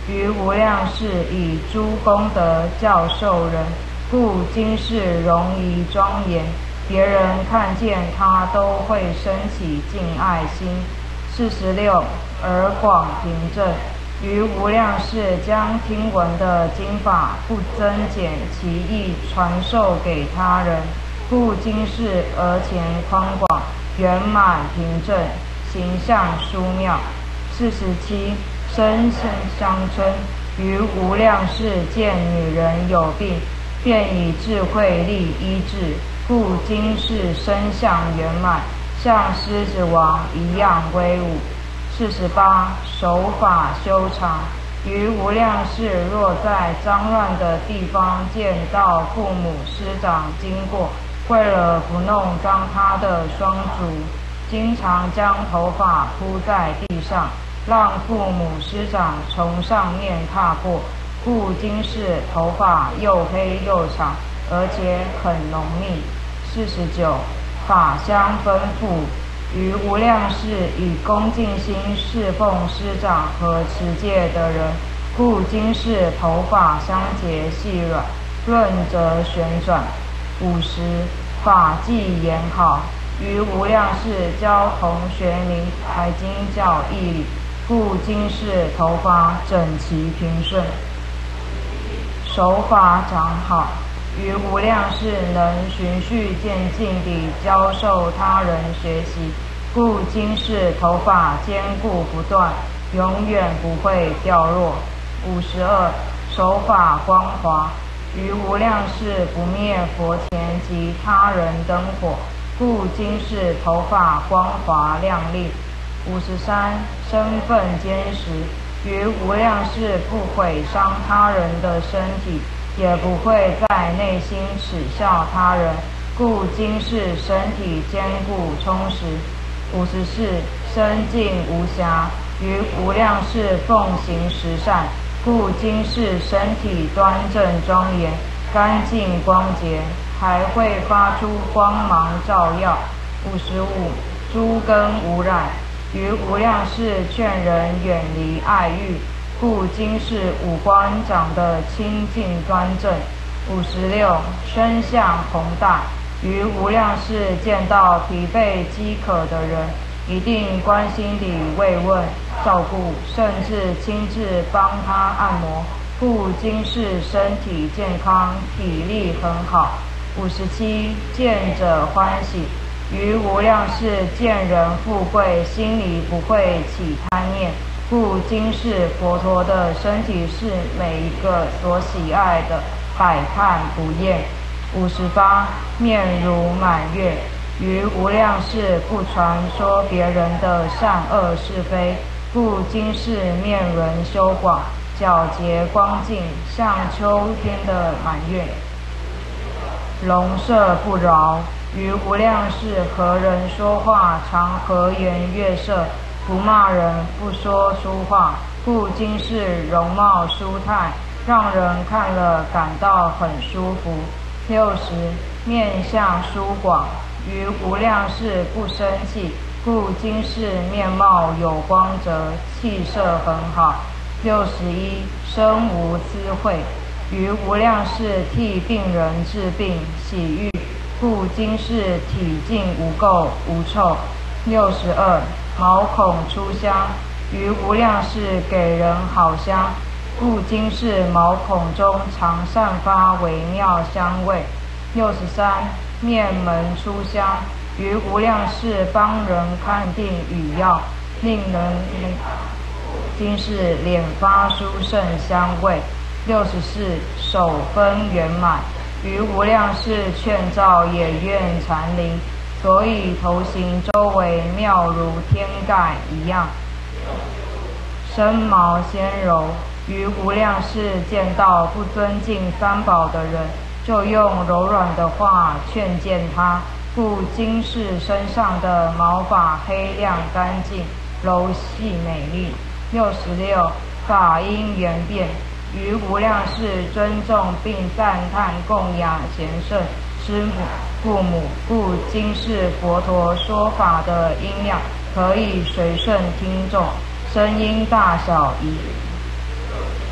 于无量世以诸功德教授人，故今世容仪庄严，别人看见他都会生起敬爱心。46而广平正，于无量世将听闻的经法不增减其意传授给他人，故今世而前宽广圆满平正，形象殊妙。47身相称，于无量世见女人有病，便以智慧力医治，故今世身相圆满，像狮子王一样威武。48手法修长，于无量世若在脏乱的地方见到父母师长经过，为了不弄脏他的双足，经常将头发铺在地上，让父母师长从上面踏过，故今世头发又黑又长，而且很浓密。49法相分付，于无量世以恭敬心侍奉师长和持戒的人，故今世头发相结细软，润则旋转。50法纪严好，于无量世教同学明排经教义理，故今世头发整齐平顺。手法长好，于无量世能循序渐进地教授他人学习，故今世头发坚固不断，永远不会掉落。52手法光华，于无量世不灭佛前及他人灯火，故今世头发光华亮丽。53身份坚实，于无量世不毁伤他人的身体，也不会在内心耻笑他人，故今世身体坚固充实。54身净无瑕，于无量世奉行十善，故今世身体端正庄严，干净光洁，还会发出光芒照耀。55诸根无染，于无量世劝人远离爱欲，故今世五官长得清净端正。56身相宏大，于无量世见到疲惫饥渴的人，一定关心地慰问照顾，甚至亲自帮他按摩，故今世身体健康，体力很好。57见者欢喜，于无量世见人富贵，心里不会起贪念，故今世佛陀的身体是每一个所喜爱的，百看不厌。58面如满月，于无量世不传说别人的善恶是非，故今世面轮修广，皎洁光净，像秋天的满月。容色不饶，于无量世和人说话常和颜悦色，不骂人，不说粗话，故今世容貌舒泰，让人看了感到很舒服。60面相疏广，于无量世不生气，故今世面貌有光泽，气色很好。61身无滋秽，于无量世替病人治病洗浴，故今世体净无垢无臭。62毛孔出香，于无量世给人好香，故今世毛孔中常散发微妙香味。63面门出香，于无量世帮人看病与药，令人今世脸发殊胜香味。64手分圆满，于无量世劝造也愿禅林，所以头形周围妙如天盖一样。身毛纤柔，于无量世见到不尊敬三宝的人，就用柔软的话劝谏他，故今世身上的毛发黑亮干净，柔细美丽。66法因缘变，于无量世尊重并赞叹供养贤圣师母父母，故今世佛陀说法的音量可以随顺听众，声音大小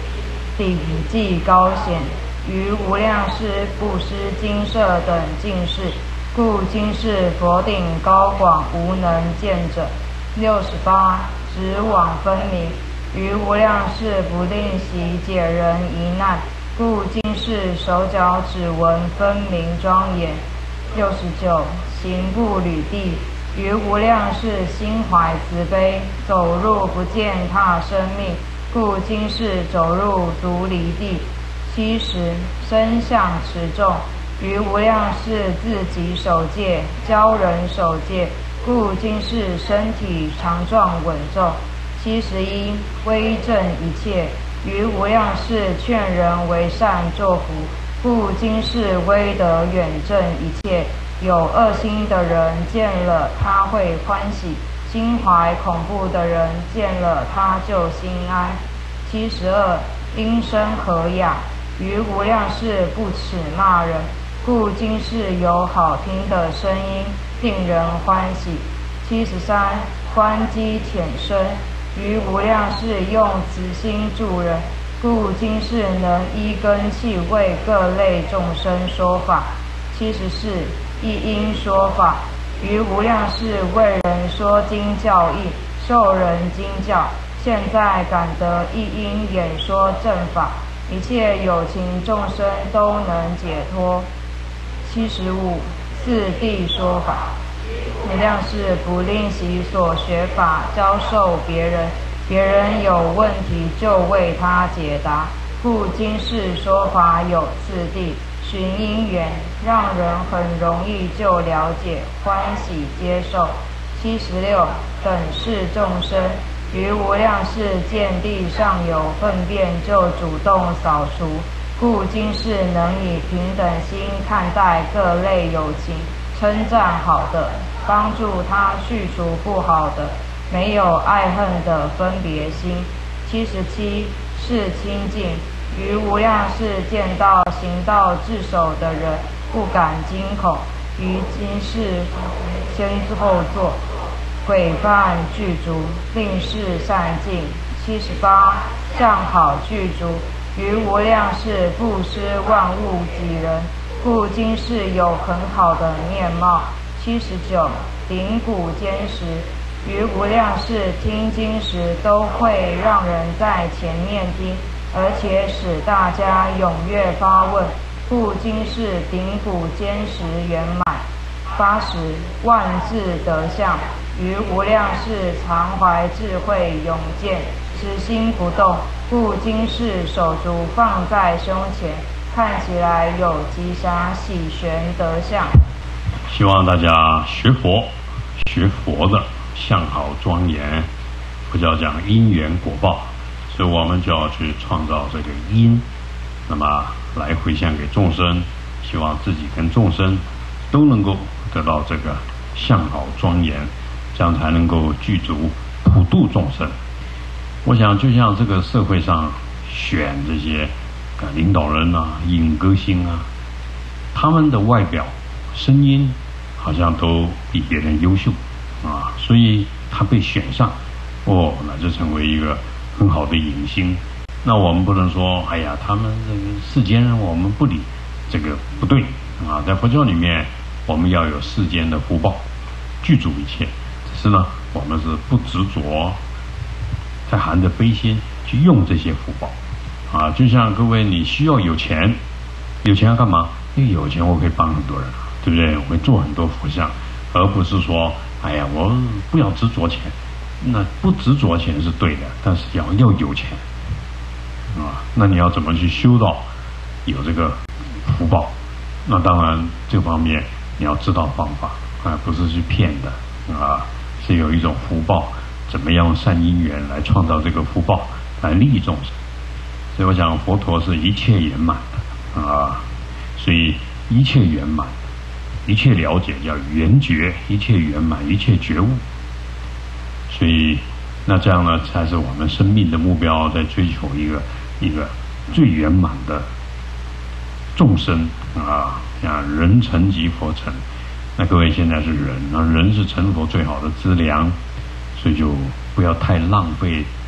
顶骥高显，于无量世布施精舍等尽事，故今世佛顶高广无能见者。68. 指往分明，于无量世不令习解人疑难，故今世手脚指纹分明庄严。69. 行不履地，于无量世心怀慈悲，走入不践踏生命，故今世走入独离地。70. 身相持重，于无量世自己守戒，教人守戒，故今世身体强壮稳重。71. 威震一切，于无量世劝人为善作福，故今世威德远震一切。有恶心的人见了他会欢喜，心怀恐怖的人见了他就心安。72. 音声和雅，于无量世不耻骂人，故今世有好听的声音，令人欢喜。73. 观机浅深，于无量世用慈心助人，故今世能依根器为各类众生说法。74. 一因说法，于无量世为人说经教义，受人经教，现在感得一因演说正法，一切有情众生都能解脱。75. 四谛说法，无量世不令习所学法教授别人，别人有问题就为他解答，故今世说法有次第，寻因缘，让人很容易就了解，欢喜接受。76. 等世众生，于无量世见地上有粪便就主动扫除，故今世能以平等心看待各类有情，称赞好的，帮助他去除不好的，没有爱恨的分别心。77. 是清净，于无量世见到行道自守的人，不敢惊恐，于今世先后作，毁犯具足，令世善尽。78. 相好具足，于无量世布施万物己人，故今世有很好的面貌。79. 顶骨坚实，于无量世听经时都会让人在前面听，而且使大家踊跃发问，故今世顶骨坚实圆满。80. 万智德相，于无量世常怀智慧勇健，持心不动，故今世手足放在胸前，看起来有吉祥喜玄德相。 希望大家学佛的相好庄严，佛教讲因缘果报，所以我们就要去创造这个因，那么来回向给众生，希望自己跟众生都能够得到这个相好庄严，这样才能够具足普度众生。我想就像这个社会上选这些领导人啊、影歌星啊，他们的外表声音好像都比别人优秀啊，所以他被选上，那就成为一个很好的影星。那我们不能说哎呀，他们这个世间人我们不理，这个不对啊。在佛教里面，我们要有世间的福报，具足一切。只是呢，我们是不执着，在含着悲心去用这些福报啊。就像各位，你需要有钱，有钱要干嘛？因为有钱我可以帮很多人，对不对？我会做很多佛像，而不是说哎呀，我不要执着钱。那不执着钱是对的，但是要有钱啊。那你要怎么去修到有这个福报？那当然这方面你要知道方法啊，不是去骗的啊，是有一种福报，怎么样用善因缘来创造这个福报，来利益众生。所以我讲佛陀是一切圆满的啊，所以一切圆满，一切了解叫圆觉，一切圆满，一切觉悟。所以那这样呢，才是我们生命的目标，在追求一个最圆满的众生啊，像人成即佛成。那各位现在是人，那人是成佛最好的资粮，所以就不要太浪费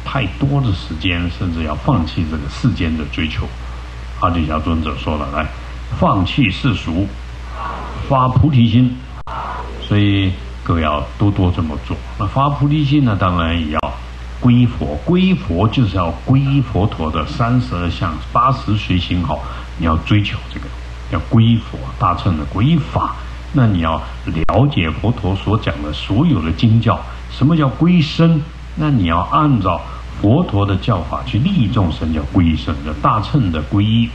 太多的时间，甚至要放弃这个世间的追求。阿底峡尊者说了，来，放弃世俗，发菩提心。所以各位要多多这么做。那发菩提心呢，当然也要皈佛。皈佛就是要皈依佛陀的32相80随行好，你要追求这个，要皈佛，大乘的皈依法。那你要了解佛陀所讲的所有的经教。什么叫皈身？那你要按照佛陀的教法去利益众生，叫皈身，叫大乘的皈依，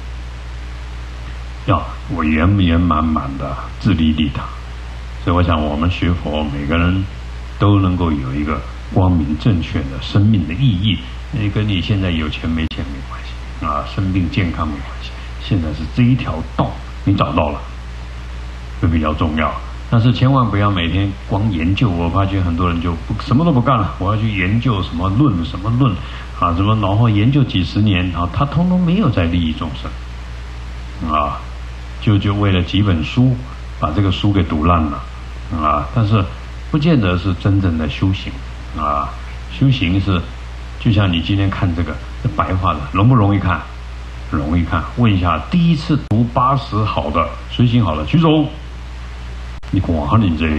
要我圆满的自利利他。所以我想我们学佛，每个人都能够有一个光明正确的生命的意义。那跟你现在有钱没钱没关系啊，生病健康没关系。现在是这一条道你找到了，这比较重要。但是千万不要每天光研究。我发觉很多人就什么都不干了，我要去研究什么论啊，什么，然后研究几十年啊，他通通没有在利益众生啊，就为了几本书把这个书给读烂了啊。但是不见得是真正的修行啊。修行是就像你今天看这个白话的，容不容易看？容易看。问一下，第一次读80好的随行好的举手。你管你这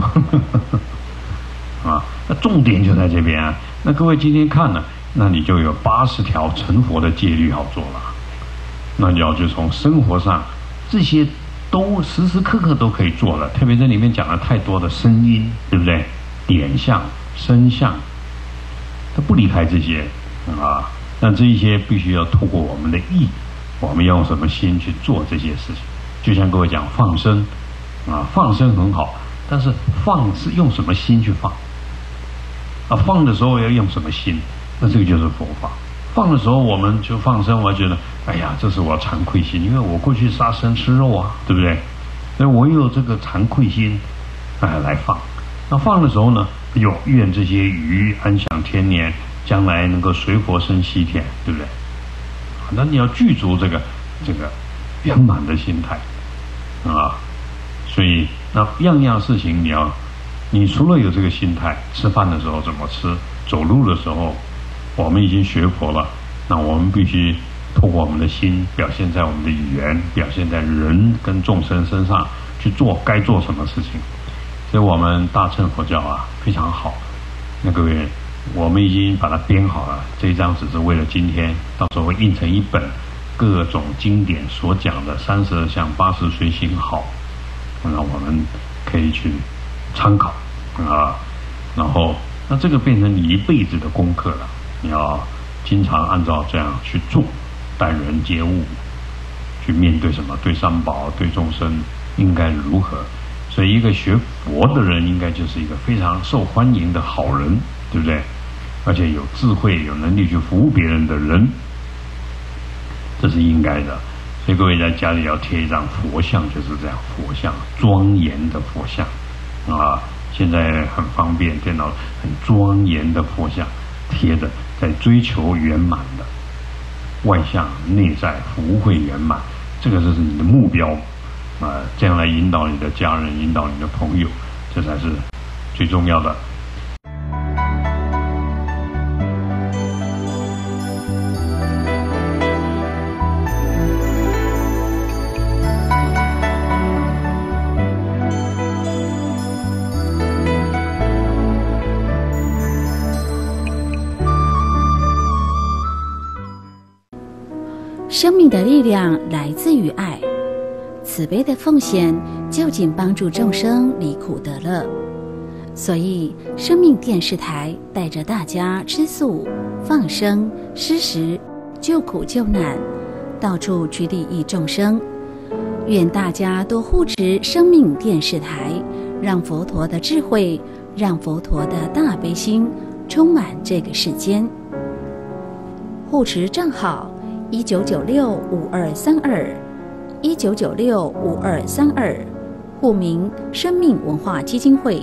啊，那重点就在这边啊。那各位今天看了，那你就有80条成佛的戒律好做了。那你要就从生活上这些都时时刻刻都可以做了。特别这里面讲了太多的声音，对不对？点相、声相，都不离开这些啊。那这一些必须要透过我们的意，我们用什么心去做这些事情？就像各位讲放生。啊，放生很好，但是放是用什么心去放？啊，放的时候要用什么心？那这个就是佛法。放的时候我们就放生，我觉得，哎呀，这是我惭愧心，因为我过去杀生吃肉啊，对不对？所以我有这个惭愧心，来放。那放的时候呢，愿这些鱼安享天年，将来能够随佛生西天，对不对？那你要具足这个圆满的心态啊。所以那样样事情你除了有这个心态，吃饭的时候怎么吃，走路的时候，我们已经学佛了，那我们必须透过我们的心表现在我们的语言，表现在人跟众生身上去做该做什么事情。所以我们大乘佛教啊非常好。那各位，我们已经把它编好了，这一张只是为了今天，到时候会印成一本各种经典所讲的32相80随行好。那我们可以去参考啊，然后那这个变成你一辈子的功课了。你要经常按照这样去做，待人接物，去面对什么，对三宝、对众生应该如何。所以一个学佛的人，应该就是一个非常受欢迎的好人，对不对？而且有智慧、有能力去服务别人的人，这是应该的。所以各位在家里要贴一张佛像，就是这样，佛像，庄严的佛像啊。现在很方便，电脑很庄严的佛像贴着，在追求圆满的外向内在福慧圆满，这个就是你的目标啊。这样来引导你的家人，引导你的朋友，这才是最重要的。 生命的力量来自于爱，慈悲的奉献就近帮助众生离苦得乐。所以生命电视台带着大家吃素、放生、施食、救苦救难，到处去利益众生。愿大家多护持生命电视台，让佛陀的智慧，让佛陀的大悲心充满这个世间。护持账号19965232，19965232，户名生命文化基金会。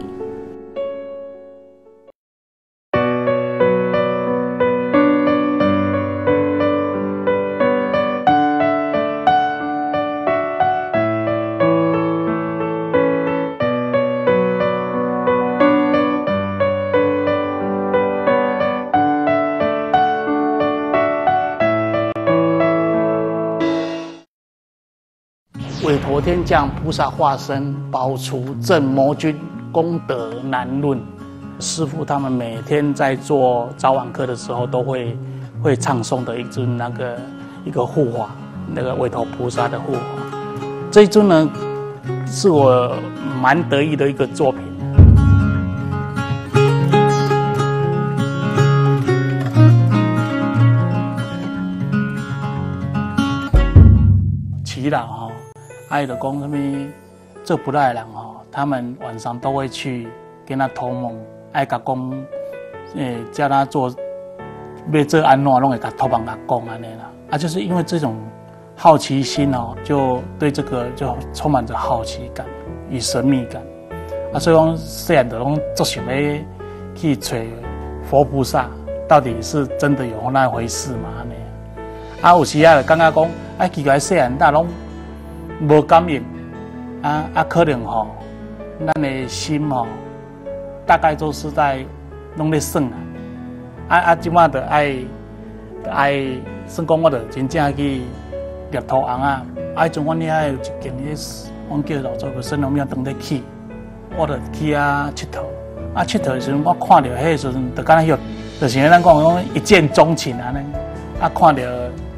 韦陀天将菩萨化身，保除镇魔君，功德难论。师父他们每天在做早晚课的时候，都会唱诵的一尊一个护法，那个韦陀菩萨的护法。这一尊呢，是我蛮得意的一个作品。祈祷哈，爱的讲什么？做不赖的人哈，他们晚上都会去跟他托梦，爱甲讲，叫他做，要做安怎，拢会甲托梦甲讲安尼啦。啊，就是因为这种好奇心哦，就对这个就充满着好奇感与神秘感。啊，所以讲细汉就拢做想要去找佛菩萨，到底是真的有那回事吗？安尼。啊，有时啊，感觉讲，啊，奇怪，细汉咱拢无感应，可能吼，咱的心吼，大概都是拢咧算即马就爱算讲，我就真正去猎兔翁啊！迄阵阮遐有一间阮叫老做个神农庙当咧起，我就去佚佗。佚佗的时阵，我看到迄个时阵，就敢若就是咱讲一见钟情安尼。看到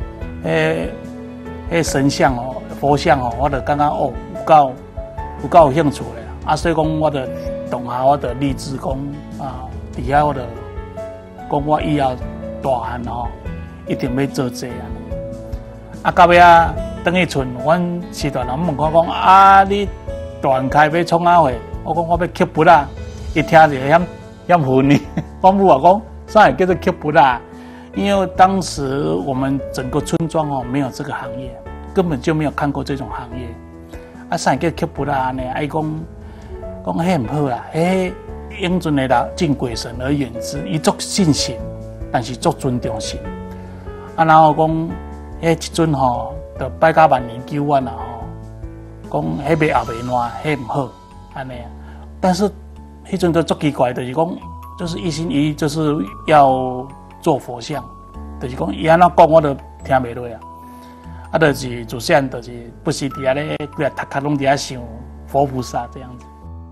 迄神像哦、佛像哦，我就感觉哦，有够有兴趣的。所以讲，我就当下我就立志讲伫遐我就讲我以后大汉吼，一定要做这安尼。到尾转去村，阮师大人问我讲你大汉开要创啥货？我讲我要刻笔啊，一听就嫌混呢。我母话讲，啥会叫做刻笔啊？因为当时我们整个村庄哦没有这个行业，根本就没有看过这种行业。啥会叫刻笔啊？呢？伊讲迄唔好啦，迄永存的人敬鬼神而远之，伊足信神，但是足尊重神。然后讲迄一尊吼，就拜甲万年久远啦吼，讲迄也袂烂，迄唔好安尼。但是迄阵就足奇怪，就是讲，就是一心一意就是要做佛像，就是讲伊安怎讲我都听袂落啊。就是自细汉就是不时伫遐咧，几啊读课拢伫遐想佛菩萨这样子。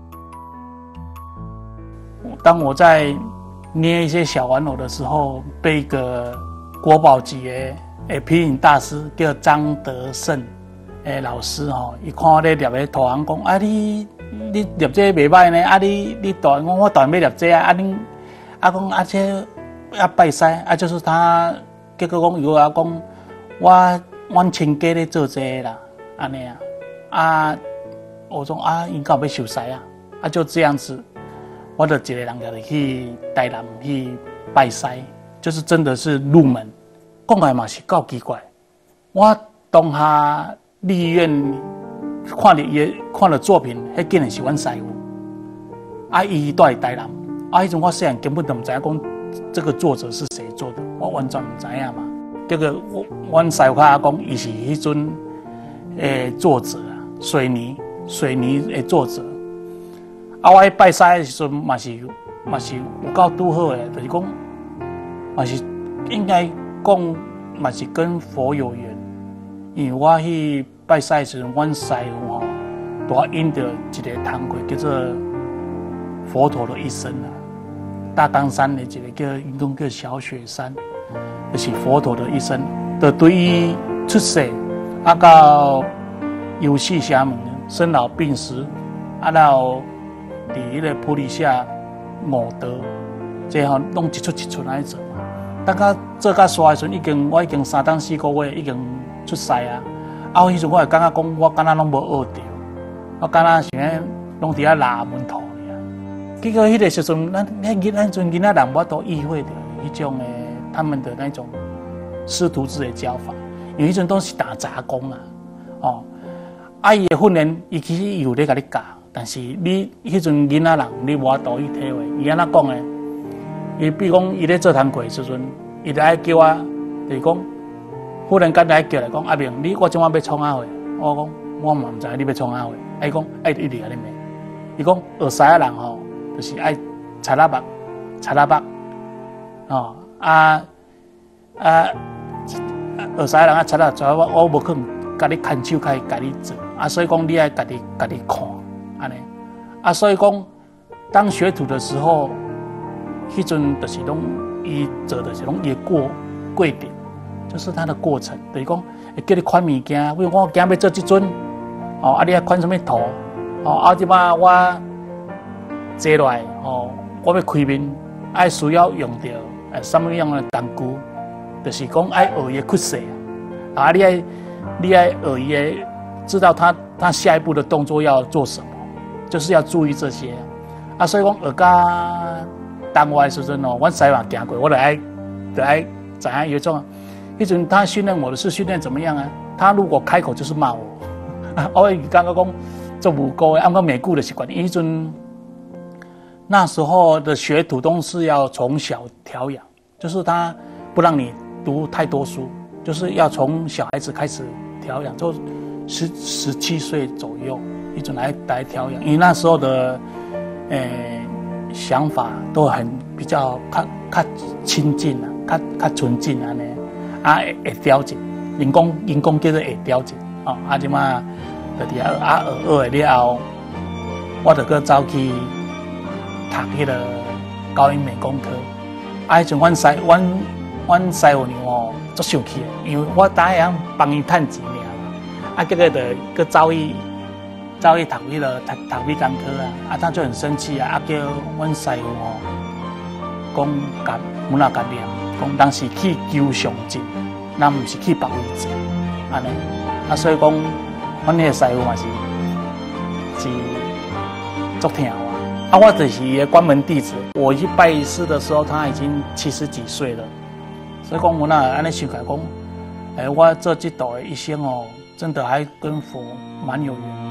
当我在捏一些小玩偶的时候，被一个国宝级的皮影大师叫张德胜老师吼，伊看我咧捏个图案，讲你捏这袂歹呢，你大汉我大汉要捏这恁讲这拜师就是他结果讲有讲阮亲家咧做这啦，安尼我说应该要受师就这样子。我就一个人就去台南去拜师，就是真的是入门。讲来嘛是够奇怪，我当下立院看了作品，迄竟然是阮师父。伊住伫台南，迄阵我细汉根本就唔知影讲这个作者是谁做的，我完全唔知影嘛。结果阮师父讲伊是迄尊作者水泥的作者。我喺拜师的时阵，嘛是有够拄好的，就是讲，嘛是应该讲，嘛是跟佛有缘。因为我去拜师的时阵，阮师父吼，都引着一个堂会，叫做佛陀的一生啊。大冈山的一个叫小雪山，就是佛陀的一生。就对于出世，到游戏侠门，生老病死，到伫迄个普利下悟道，这拢一出一出来做嘛。等到做到煞的时阵，我已经3档4个月已经出师啊。迄阵我会感觉讲，我敢若拢无学到，我敢若像拢伫遐拉门徒尔。结果迄个时阵，咱阵囡仔人我都意会到迄种他们的那种师徒制的教法，因为迄阵都是打杂工啊。伊的训练，伊其实有咧甲你教。但是你迄阵囡仔人，你无法度去体会。伊安怎讲呢？伊比如讲，伊咧做堂会的时阵，伊就爱叫我，就是讲，忽然间来叫来讲，阿明，我今晚要创啥货？我讲，我嘛唔知你要创啥货。伊讲，一直安尼问。伊讲，学师的人吼，就是爱擦喇叭，学师的人擦喇叭，我无可能甲你牵手开，甲你做。 所以讲你要家己看，安尼所以讲当学徒的时候，迄阵就是拢伊做的是拢伊过程，就是它的过程，就是讲会叫你款物件，比如我今要做这尊，你要款什么图，即摆我坐落来，我要开面，需要用到什么样的工具，就是讲爱学伊的屈势你要学伊的，知道他下一步的动作要做什么，就是要注意这些。所以讲学到当外的时阵我西嘛行过，我就爱知影有种，迄阵他训练我的是训练怎么样啊？他如果开口就是骂我，我会感觉讲做无辜的，我美顾的习惯。迄阵那时候的学徒都是要从小调养，就是他不让你读太多书，就是要从小孩子开始调养，就17岁左右，一种来调养。因为那时候的想法都很比较较亲近较纯净安尼，会调整，人工叫做会调整即马就伫学的了后，我就去走去读迄个高音美工科。迄阵阮师傅娘足生气的，因为我当然帮伊趁钱尔，结果就去走去读迄个读美工科他就很生气叫阮师傅讲甲阮也甲念，讲当时去求上进，咱毋是去别位做安尼所以讲，阮迄个师傅嘛是足疼我我就是伊的关门弟子。我去拜师的时候，他已经70几岁了，所以讲我那安尼想起来讲，我这一道的一生真的还跟佛蛮有缘的。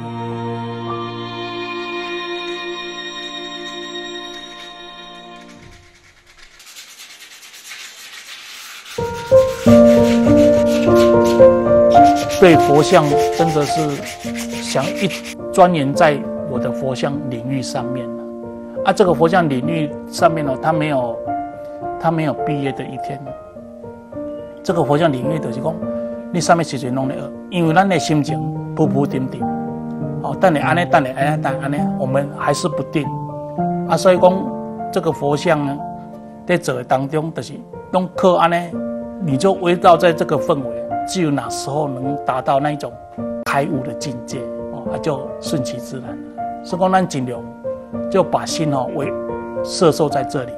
对佛像真的是想钻研在我的佛像领域上面这个佛像领域上面他没有毕业的一天。这个佛像领域就是讲，你上面时阵拢在学，因为咱的心情浮浮沉沉等你安尼，我们还是不定所以讲这个佛像呢，在做的当中就是拢靠安尼，你就围绕在这个氛围。只有哪时候能达到那一种开悟的境界就顺其自然了。所以说咱尽量就把心摄受在这里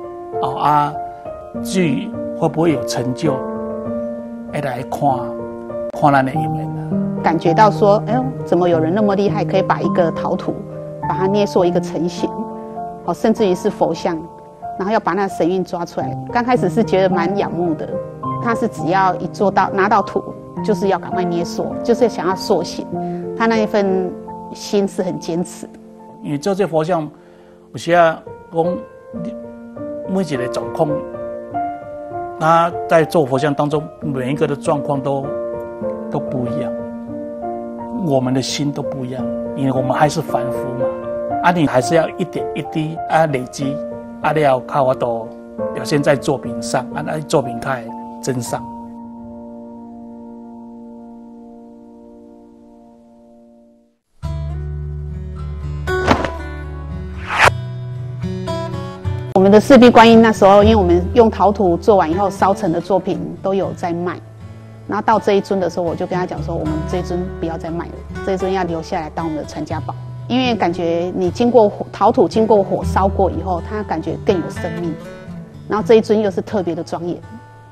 至于会不会有成就，来看咱的因缘感觉到说，怎么有人那么厉害，可以把一个陶土把它捏塑一个成型甚至于是佛像，然后要把那神韵抓出来。刚开始是觉得蛮仰慕的。他是只要一做到拿到土，就是要赶快捏塑，就是想要塑形。他那一份心是很坚持的。 因为做这佛像，有时讲每一个状况，他在做佛像当中，每一个的状况都不一样，我们的心都不一样，因为我们还是凡夫嘛。你还是要一点一滴累积，你要靠我都表现在作品上，作品开。真上。 我们的四臂观音那时候，因为我们用陶土做完以后烧成的作品都有在卖，然后到这一尊的时候，我就跟他讲说，我们这一尊不要再卖了，这一尊要留下来当我们的传家宝，因为感觉你经过陶土经过火烧过以后，它感觉更有生命，然后这一尊又是特别的庄严。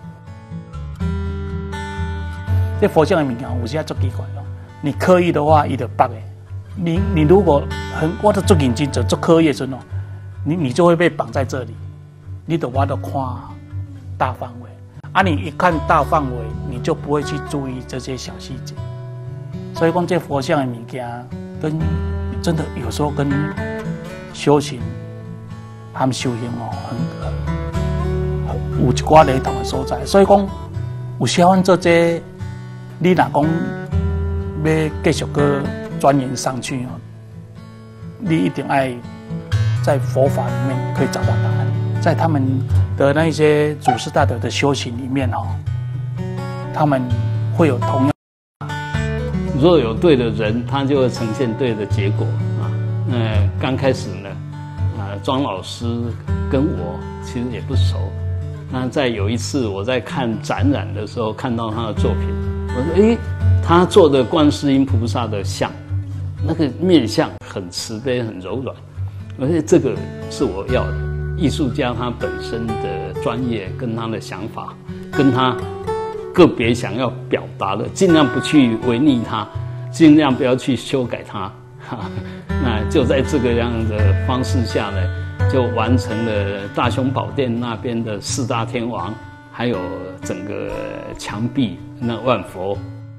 这佛像的物件有时足奇怪你刻意的话，伊就白的。你如果我都足认真做足刻意的时候你就会被绑在这里，你就看大范围你一看大范围，你就不会去注意这些小细节。所以讲这佛像的物件，跟真的有时候跟修行，他们修行有一寡雷同的所在。所以讲有时候做这。你若讲要继续去钻研上去你一定要在佛法里面可以找到答案。在他们的那些祖师大德的修行里面他们会有同样如果有对的人，他就会呈现对的结果啊。刚开始呢，庄老师跟我其实也不熟。那在有一次我在看展览的时候，看到他的作品，我说：他做的观世音菩萨的像，那个面相很慈悲、很柔软，而且这个是我要的。艺术家他本身的专业跟他的想法，跟他个别想要表达的，尽量不去违逆他，尽量不要去修改他。那就在这个样的方式下呢，就完成了大雄宝殿那边的四大天王，还有整个墙壁那万佛。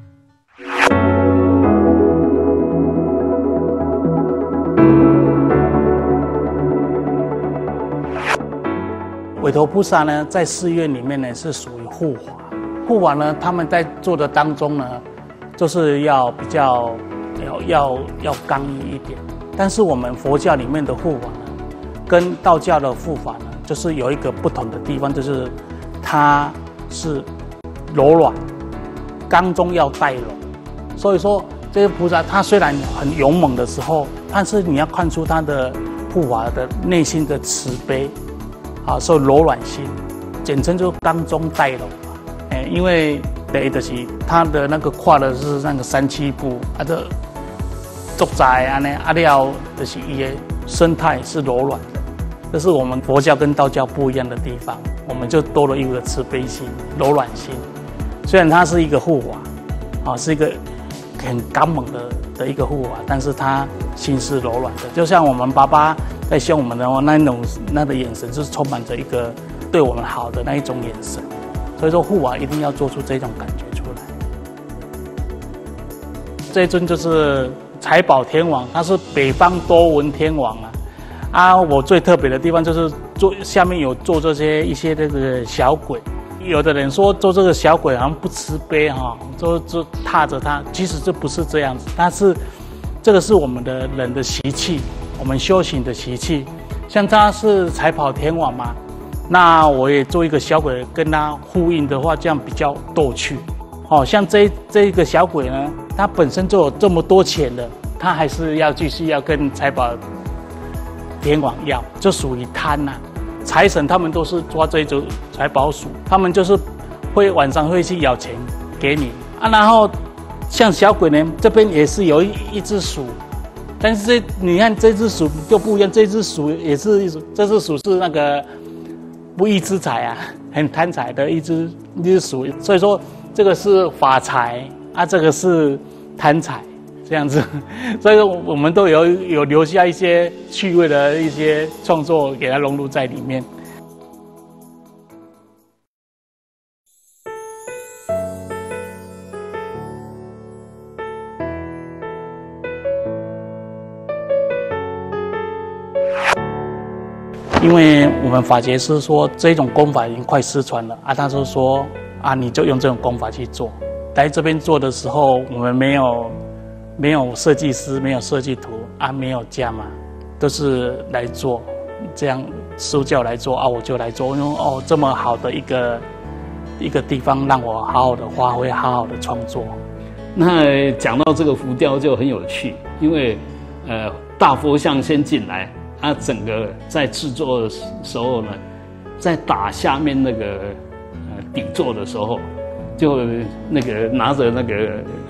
韦陀菩萨呢，在寺院里面呢是属于护法。护法呢，他们在做的当中呢，就是要比较要刚毅一点。但是我们佛教里面的护法呢，跟道教的护法呢，就是有一个不同的地方，就是它是柔软，刚中要带柔。所以说，这些菩萨他虽然很勇猛的时候，但是你要看出他的护法的内心的慈悲，所以柔软心，简称就刚中带柔。因为第一就是他的那个跨的是那个三七步，这足在安尼，了就是伊的生态是柔软的，这是我们佛教跟道教不一样的地方。我们就多了一个慈悲心、柔软心。虽然他是一个护法，是一个很刚猛的一个护法，但是他心是柔软的，就像我们爸爸在凶我们的那个眼神，就是充满着一个对我们好的那一种眼神。所以说护法一定要做出这种感觉出来。这一尊就是财宝天王，他是北方多闻天王我最特别的地方就是下面有做一些这个小鬼。有的人说做这个小鬼好像不慈悲就踏着他，其实这不是这样子，但是这个是我们的人的习气，我们修行的习气。像他是财宝天王嘛，那我也做一个小鬼跟他呼应的话，这样比较逗趣。像这个小鬼呢，他本身就有这么多钱了，他还是要继续要跟财宝天王要，就属于贪财神他们都是抓这种财宝鼠，他们就是晚上会去咬钱给你然后像小鬼呢，这边也是有一只鼠，但是你看这只鼠就不一样，这只鼠也是这只鼠是那个不义之财很贪财的一只鼠，所以说这个是法财这个是贪财这样子，所以说我们都有留下一些趣味的一些创作给它融入在里面。因为我们法节师说这种功法已经快失传了他就说你就用这种功法去做。来这边做的时候，我们没有设计师，没有设计图没有价码，都是来做，这样师父叫来做我就来做，因为这么好的一个地方，让我好好的发挥，好好的创作。 那讲到这个浮雕就很有趣，因为大佛像先进来。整个在制作的时候呢，在打下面那个底座的时候，就那个拿着那个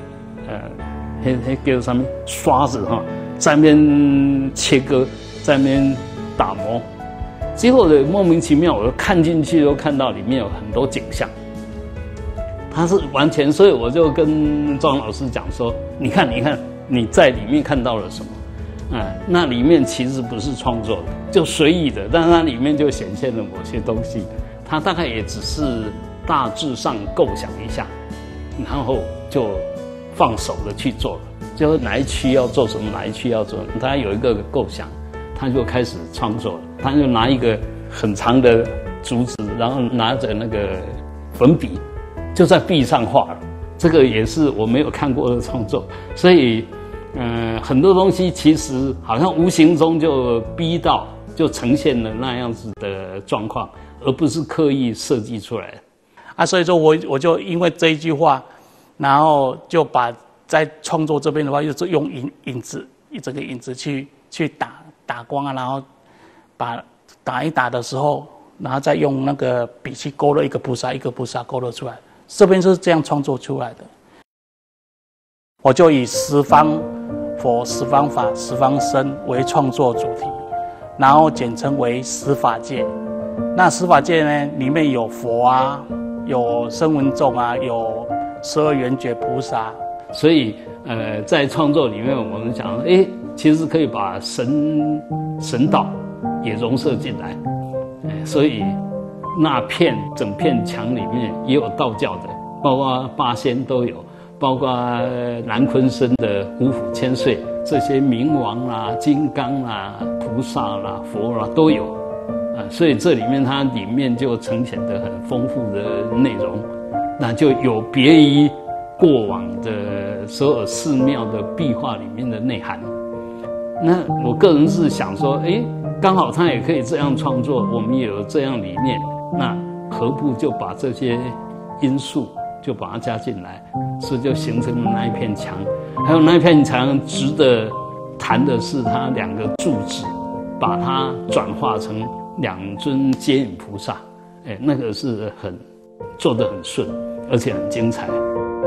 给上面刷子在那边切割，在那边打磨，结果的莫名其妙，我看进去都看到里面有很多景象，它是完全，所以我就跟庄老师讲说，你看你在里面看到了什么？那里面其实不是创作的，就随意的，但是它里面就显现了某些东西。它大概也只是大致上构想一下，然后就放手的去做了。就是哪一区要做什么，哪一区要做什么，他有一个构想，他就开始创作了。他就拿一个很长的竹子，然后拿着那个粉笔，就在壁上画了。这个也是我没有看过的创作，所以。很多东西其实好像无形中就逼到，就呈现了那样子的状况，而不是刻意设计出来的。 所以说我就因为这一句话，然后就把在创作这边的话，就是用影子，整个影子去打光啊，然后打一打的时候，然后再用那个笔去勾勒一个菩萨勾勒出来。这边是这样创作出来的。我就以十方佛、十方法、十方僧为创作主题，然后简称为十法界。那十法界呢，里面有佛啊，有声闻众啊，有12缘觉菩萨。 所以在创作里面，我们讲，其实可以把神道也融摄进来，所以那整片墙里面也有道教的，包括八仙都有，包括南昆生的五虎千岁，这些冥王啦、金刚啦、菩萨啦、佛啦都有，所以这里面就呈现得很丰富的内容，那就有别于过往的所有寺庙的壁画里面的内涵。那我个人是想说，刚好他也可以这样创作，我们也有这样理念，那何不就把这些因素就把它加进来，所以就形成了那一片墙。还有那一片墙值得谈的是它2个柱子，把它转化成2尊接引菩萨，那个是做得很顺，而且很精彩。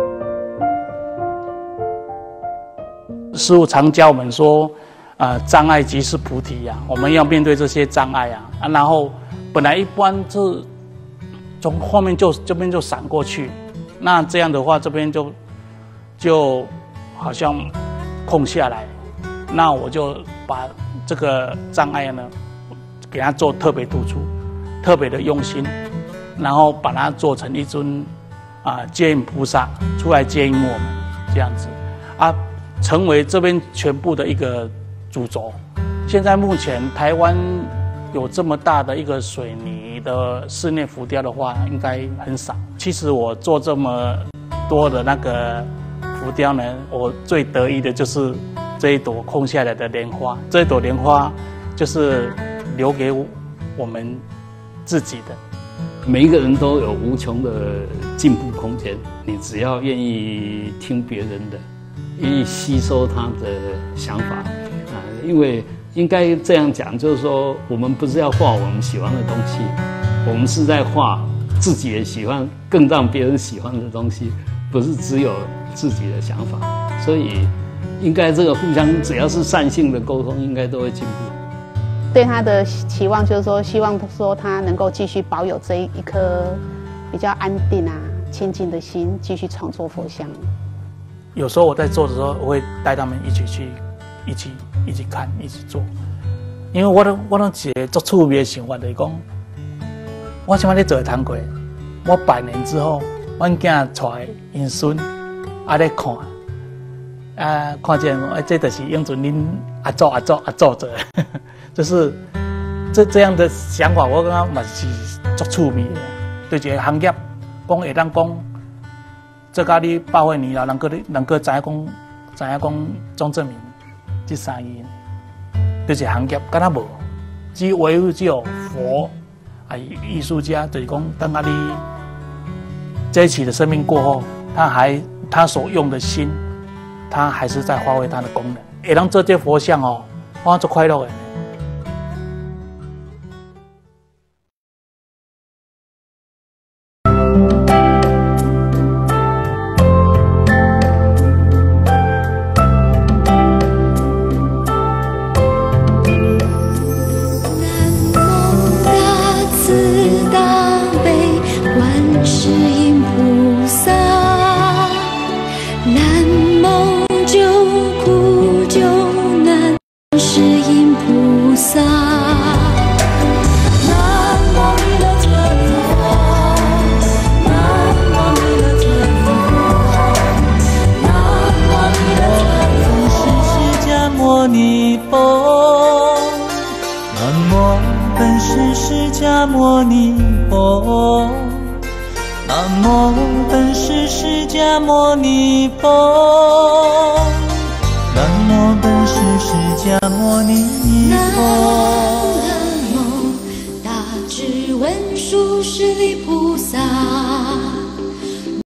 师父常教我们说，障碍即是菩提呀，我们要面对这些障碍啊，然后本来一般是从后面这边就闪过去，那这样的话这边就好像空下来，那我就把这个障碍呢，给它做特别突出，特别的用心，然后把它做成一尊接引菩萨出来接引我们这样子啊。成为这边全部的一个主轴。现在目前台湾有这么大的一个水泥的室内浮雕的话，应该很少。其实我做这么多的那个浮雕呢，我最得意的就是这一朵空下来的莲花。这一朵莲花就是留给我们自己的。 每一个人都有无穷的进步空间，你只要愿意听别人的，愿意吸收他的想法因为应该这样讲，就是说我们不是要画我们喜欢的东西，我们是在画自己也喜欢，更让别人喜欢的东西，不是只有自己的想法。所以应该这个互相只要是善性的沟通，应该都会进步。 对他的期望就是说，希望说他能够继续保有这一颗比较安定清静的心，继续创作佛像。 有时候我在做的时候，我会带他们一起看，一起做。因为我都一个做趣味的想法，就是讲，我现在在做堂会，我100年之后，我囝带因孙在看，看见这就是永存恁阿祖做的，就是这样的想法，我感觉嘛是做趣味的，对一个行业，讲会当讲。做到你8岁年了，能够知影讲庄正明这3个人，就是行业，敢若无，唯有只有佛，艺术家，就是讲等到你这一期的生命过后，他所用的心，他还是在发挥他的功能。会当做这佛像我做快乐的。 南无本师释迦牟尼佛。